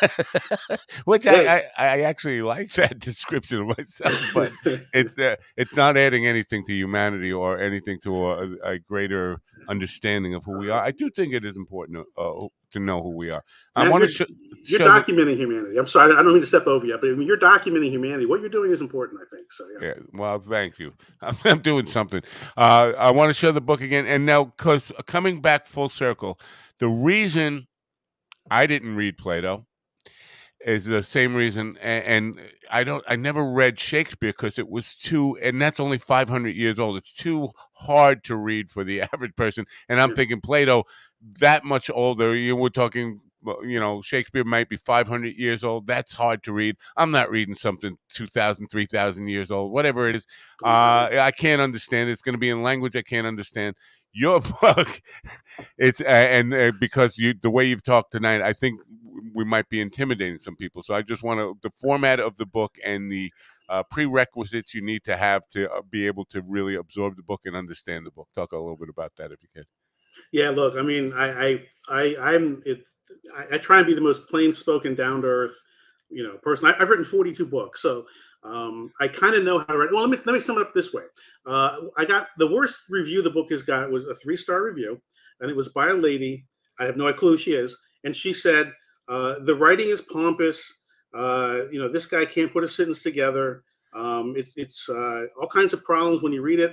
which yeah. I, I I actually like that description of myself. But it's uh, it's not adding anything to humanity or anything to a, a greater understanding of who we are. I do think it is important to, uh, to know who we are. I want to sh you're show documenting the, humanity. I'm sorry, I don't mean to step over you, but you're documenting humanity. What you're doing is important, I think. So yeah. yeah well, thank you. I'm, I'm doing something. Uh, I want to show the book again, and now because coming back full circle, the reason I didn't read Plato is the same reason, and, and I don't. I never read Shakespeare because it was too, and that's only five hundred years old. It's too hard to read for the average person. And I'm yeah. thinking Plato, that much older. You were talking, you know, Shakespeare might be five hundred years old. That's hard to read. I'm not reading something two thousand, three thousand years old, whatever it is. Uh, I can't understand it. It's going to be in language I can't understand. Your book, it's uh, and uh, because you the way you've talked tonight, I think we might be intimidating some people. So I just want to the format of the book and the uh, prerequisites you need to have to uh, be able to really absorb the book and understand the book. Talk a little bit about that if you can. Yeah, look, I mean, I, I, I I'm it. I, I try and be the most plain spoken, down to earth, you know, person. I, I've written forty-two books, so um, I kind of know how to write. Well, let me let me sum it up this way. Uh, I got the worst review the book has got was a three-star review, and it was by a lady. I have no clue who she is, and she said uh, the writing is pompous. Uh, you know, this guy can't put a sentence together. Um, it's it's uh, all kinds of problems when you read it.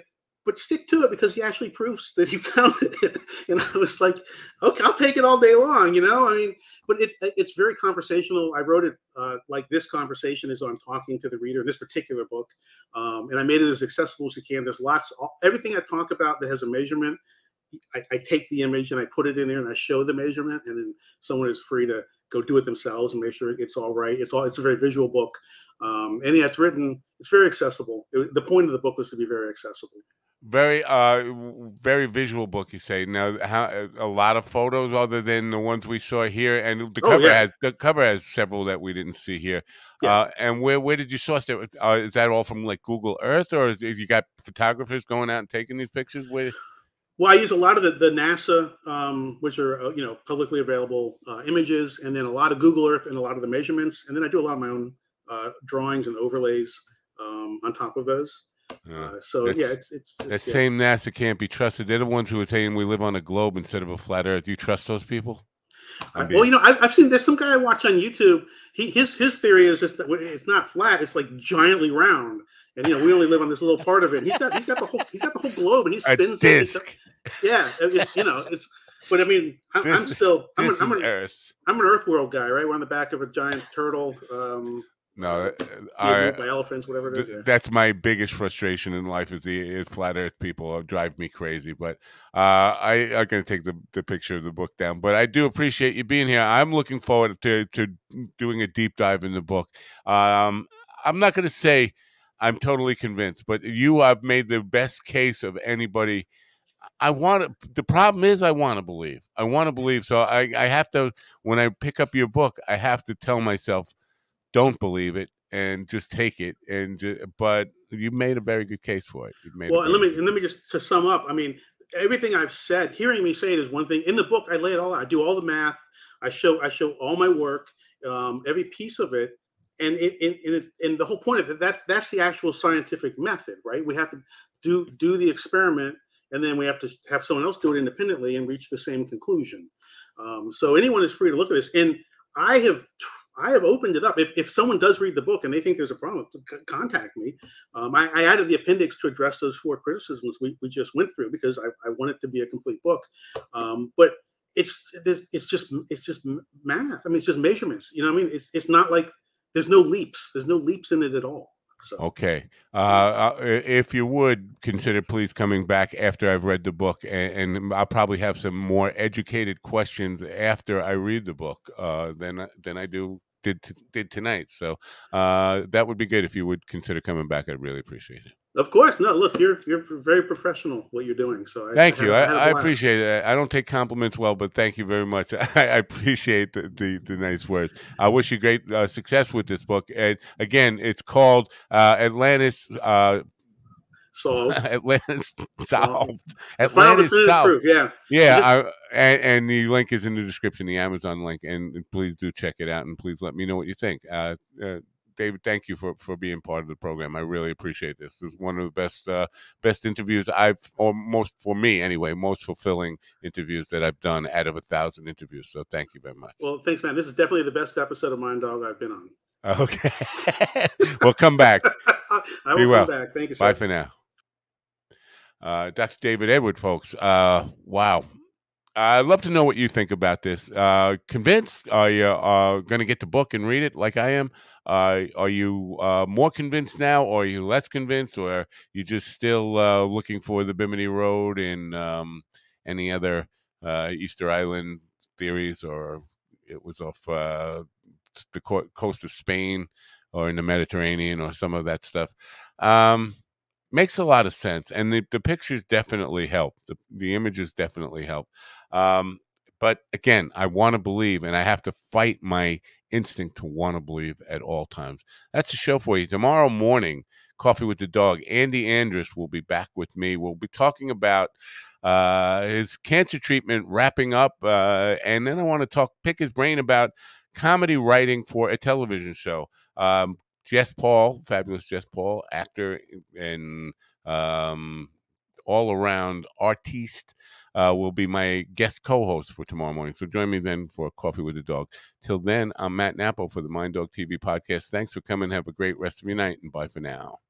but stick to it because he actually proves that he found it. And I was like, okay, I'll take it all day long, you know. I mean, but it it's very conversational. I wrote it uh, like this conversation is on talking to the reader in this particular book, um, and I made it as accessible as you can. There's lots, everything I talk about that has a measurement. I, I take the image and I put it in there and I show the measurement, and then someone is free to go do it themselves and make sure it's all right. It's all it's a very visual book, um, and yeah, it's written. It's very accessible. It, the point of the book was to be very accessible. Very, uh, very visual book. You say now, how a lot of photos other than the ones we saw here, and the Oh, cover yeah. has the cover has several that we didn't see here. Yeah. Uh, and where where did you source that? Uh, is that all from like Google Earth, or is it, you got photographers going out and taking these pictures? Where? Well, I use a lot of the, the NASA, um, which are uh, you know publicly available uh, images, and then a lot of Google Earth and a lot of the measurements, and then I do a lot of my own uh, drawings and overlays um, on top of those. Uh, so yeah, it's it's, it's that yeah. same NASA can't be trusted. They're the ones who are saying we live on a globe instead of a flat Earth. Do you trust those people? I, well, you know, I've, I've seen there's some guy I watch on YouTube. He his his theory is just that it's not flat; it's like giantly round, and you know we only live on this little part of it. He's got he's got the whole he's got the whole globe, and he spins a disc. it. Yeah, it's, you know, it's. But I mean, I'm, I'm is, still I'm an, I'm an Earth. I'm an Earth World guy, right? We're on the back of a giant turtle. Um, No, I, by elephants, whatever it is. Th Yeah. That's my biggest frustration in life is the is flat Earth people drive me crazy. But uh, I I'm gonna take the the picture of the book down. But I do appreciate you being here. I'm looking forward to to doing a deep dive in the book. Um, I'm not gonna say I'm totally convinced, but you have made the best case of anybody. I want to, the problem is I want to believe. I want to believe. So I I have to, when I pick up your book, I have to tell myself, don't believe it and just take it. And ju- but you made a very good case for it. You made Well, a and let very me and let me just to sum up. I mean, everything I've said, hearing me say it is one thing. In the book, I lay it all out. I do all the math. I show I show all my work, um, every piece of it, and it, and, and, it, and the whole point of it that that's the actual scientific method, right? We have to do do the experiment, and then we have to have someone else do it independently and reach the same conclusion. Um, so anyone is free to look at this, and I have. I have opened it up. If, if someone does read the book and they think there's a problem, contact me. Um, I, I added the appendix to address those four criticisms we, we just went through because I, I want it to be a complete book. Um, but it's it's just it's just math. I mean, it's just measurements. You know what I mean? It's it's not like there's no leaps. There's no leaps in it at all. So. Okay. Uh, if you would consider please coming back after I've read the book, and, and I'll probably have some more educated questions after I read the book uh, than than I do did did tonight. So uh, that would be good if you would consider coming back. I'd really appreciate it. Of course, no. Look, you're you're very professional what you're doing. So I, thank I you. had, I, I, I appreciate it. I don't take compliments well, but thank you very much. I, I appreciate the, the the nice words. I wish you great uh, success with this book. And again, it's called uh, Atlantis. Uh, Solved. Atlantis Solved. The Atlantis Solved. Proof, yeah. Yeah. I, and, and the link is in the description, the Amazon link. And please do check it out. And please let me know what you think. Uh, uh, David, thank you for, for being part of the program. I really appreciate this. This is one of the best uh, best interviews I've, or most, for me anyway, most fulfilling interviews that I've done out of a thousand interviews. So thank you very much. Well, thanks, man. This is definitely the best episode of Mind Dog I've been on. Okay. Well, come back. I will Be come well. back. Thank you, sir. Bye for now. Uh, Doctor David Edward, folks. Uh, wow. I'd love to know what you think about this. Uh, convinced? Are you uh, going to get the book and read it like I am? Uh, are you uh, more convinced now, or are you less convinced, or are you just still uh, looking for the Bimini Road and um, any other uh, Easter Island theories, or it was off uh, the co coast of Spain or in the Mediterranean or some of that stuff? Um, Makes a lot of sense, and the, the pictures definitely help. The, the images definitely help. Um, but again, I want to believe, and I have to fight my instinct to want to believe at all times. That's the show for you. Tomorrow morning, Coffee with the Dog, Andy Andrus will be back with me. We'll be talking about uh, his cancer treatment wrapping up, uh, and then I want to talk, pick his brain about comedy writing for a television show. Um, Jess Paul, fabulous Jess Paul, actor and um, all-around artiste, uh, will be my guest co-host for tomorrow morning. So join me then for Coffee with the Dog. Till then, I'm Matt Nappo for the Mind Dog T V podcast. Thanks for coming. Have a great rest of your night, and bye for now.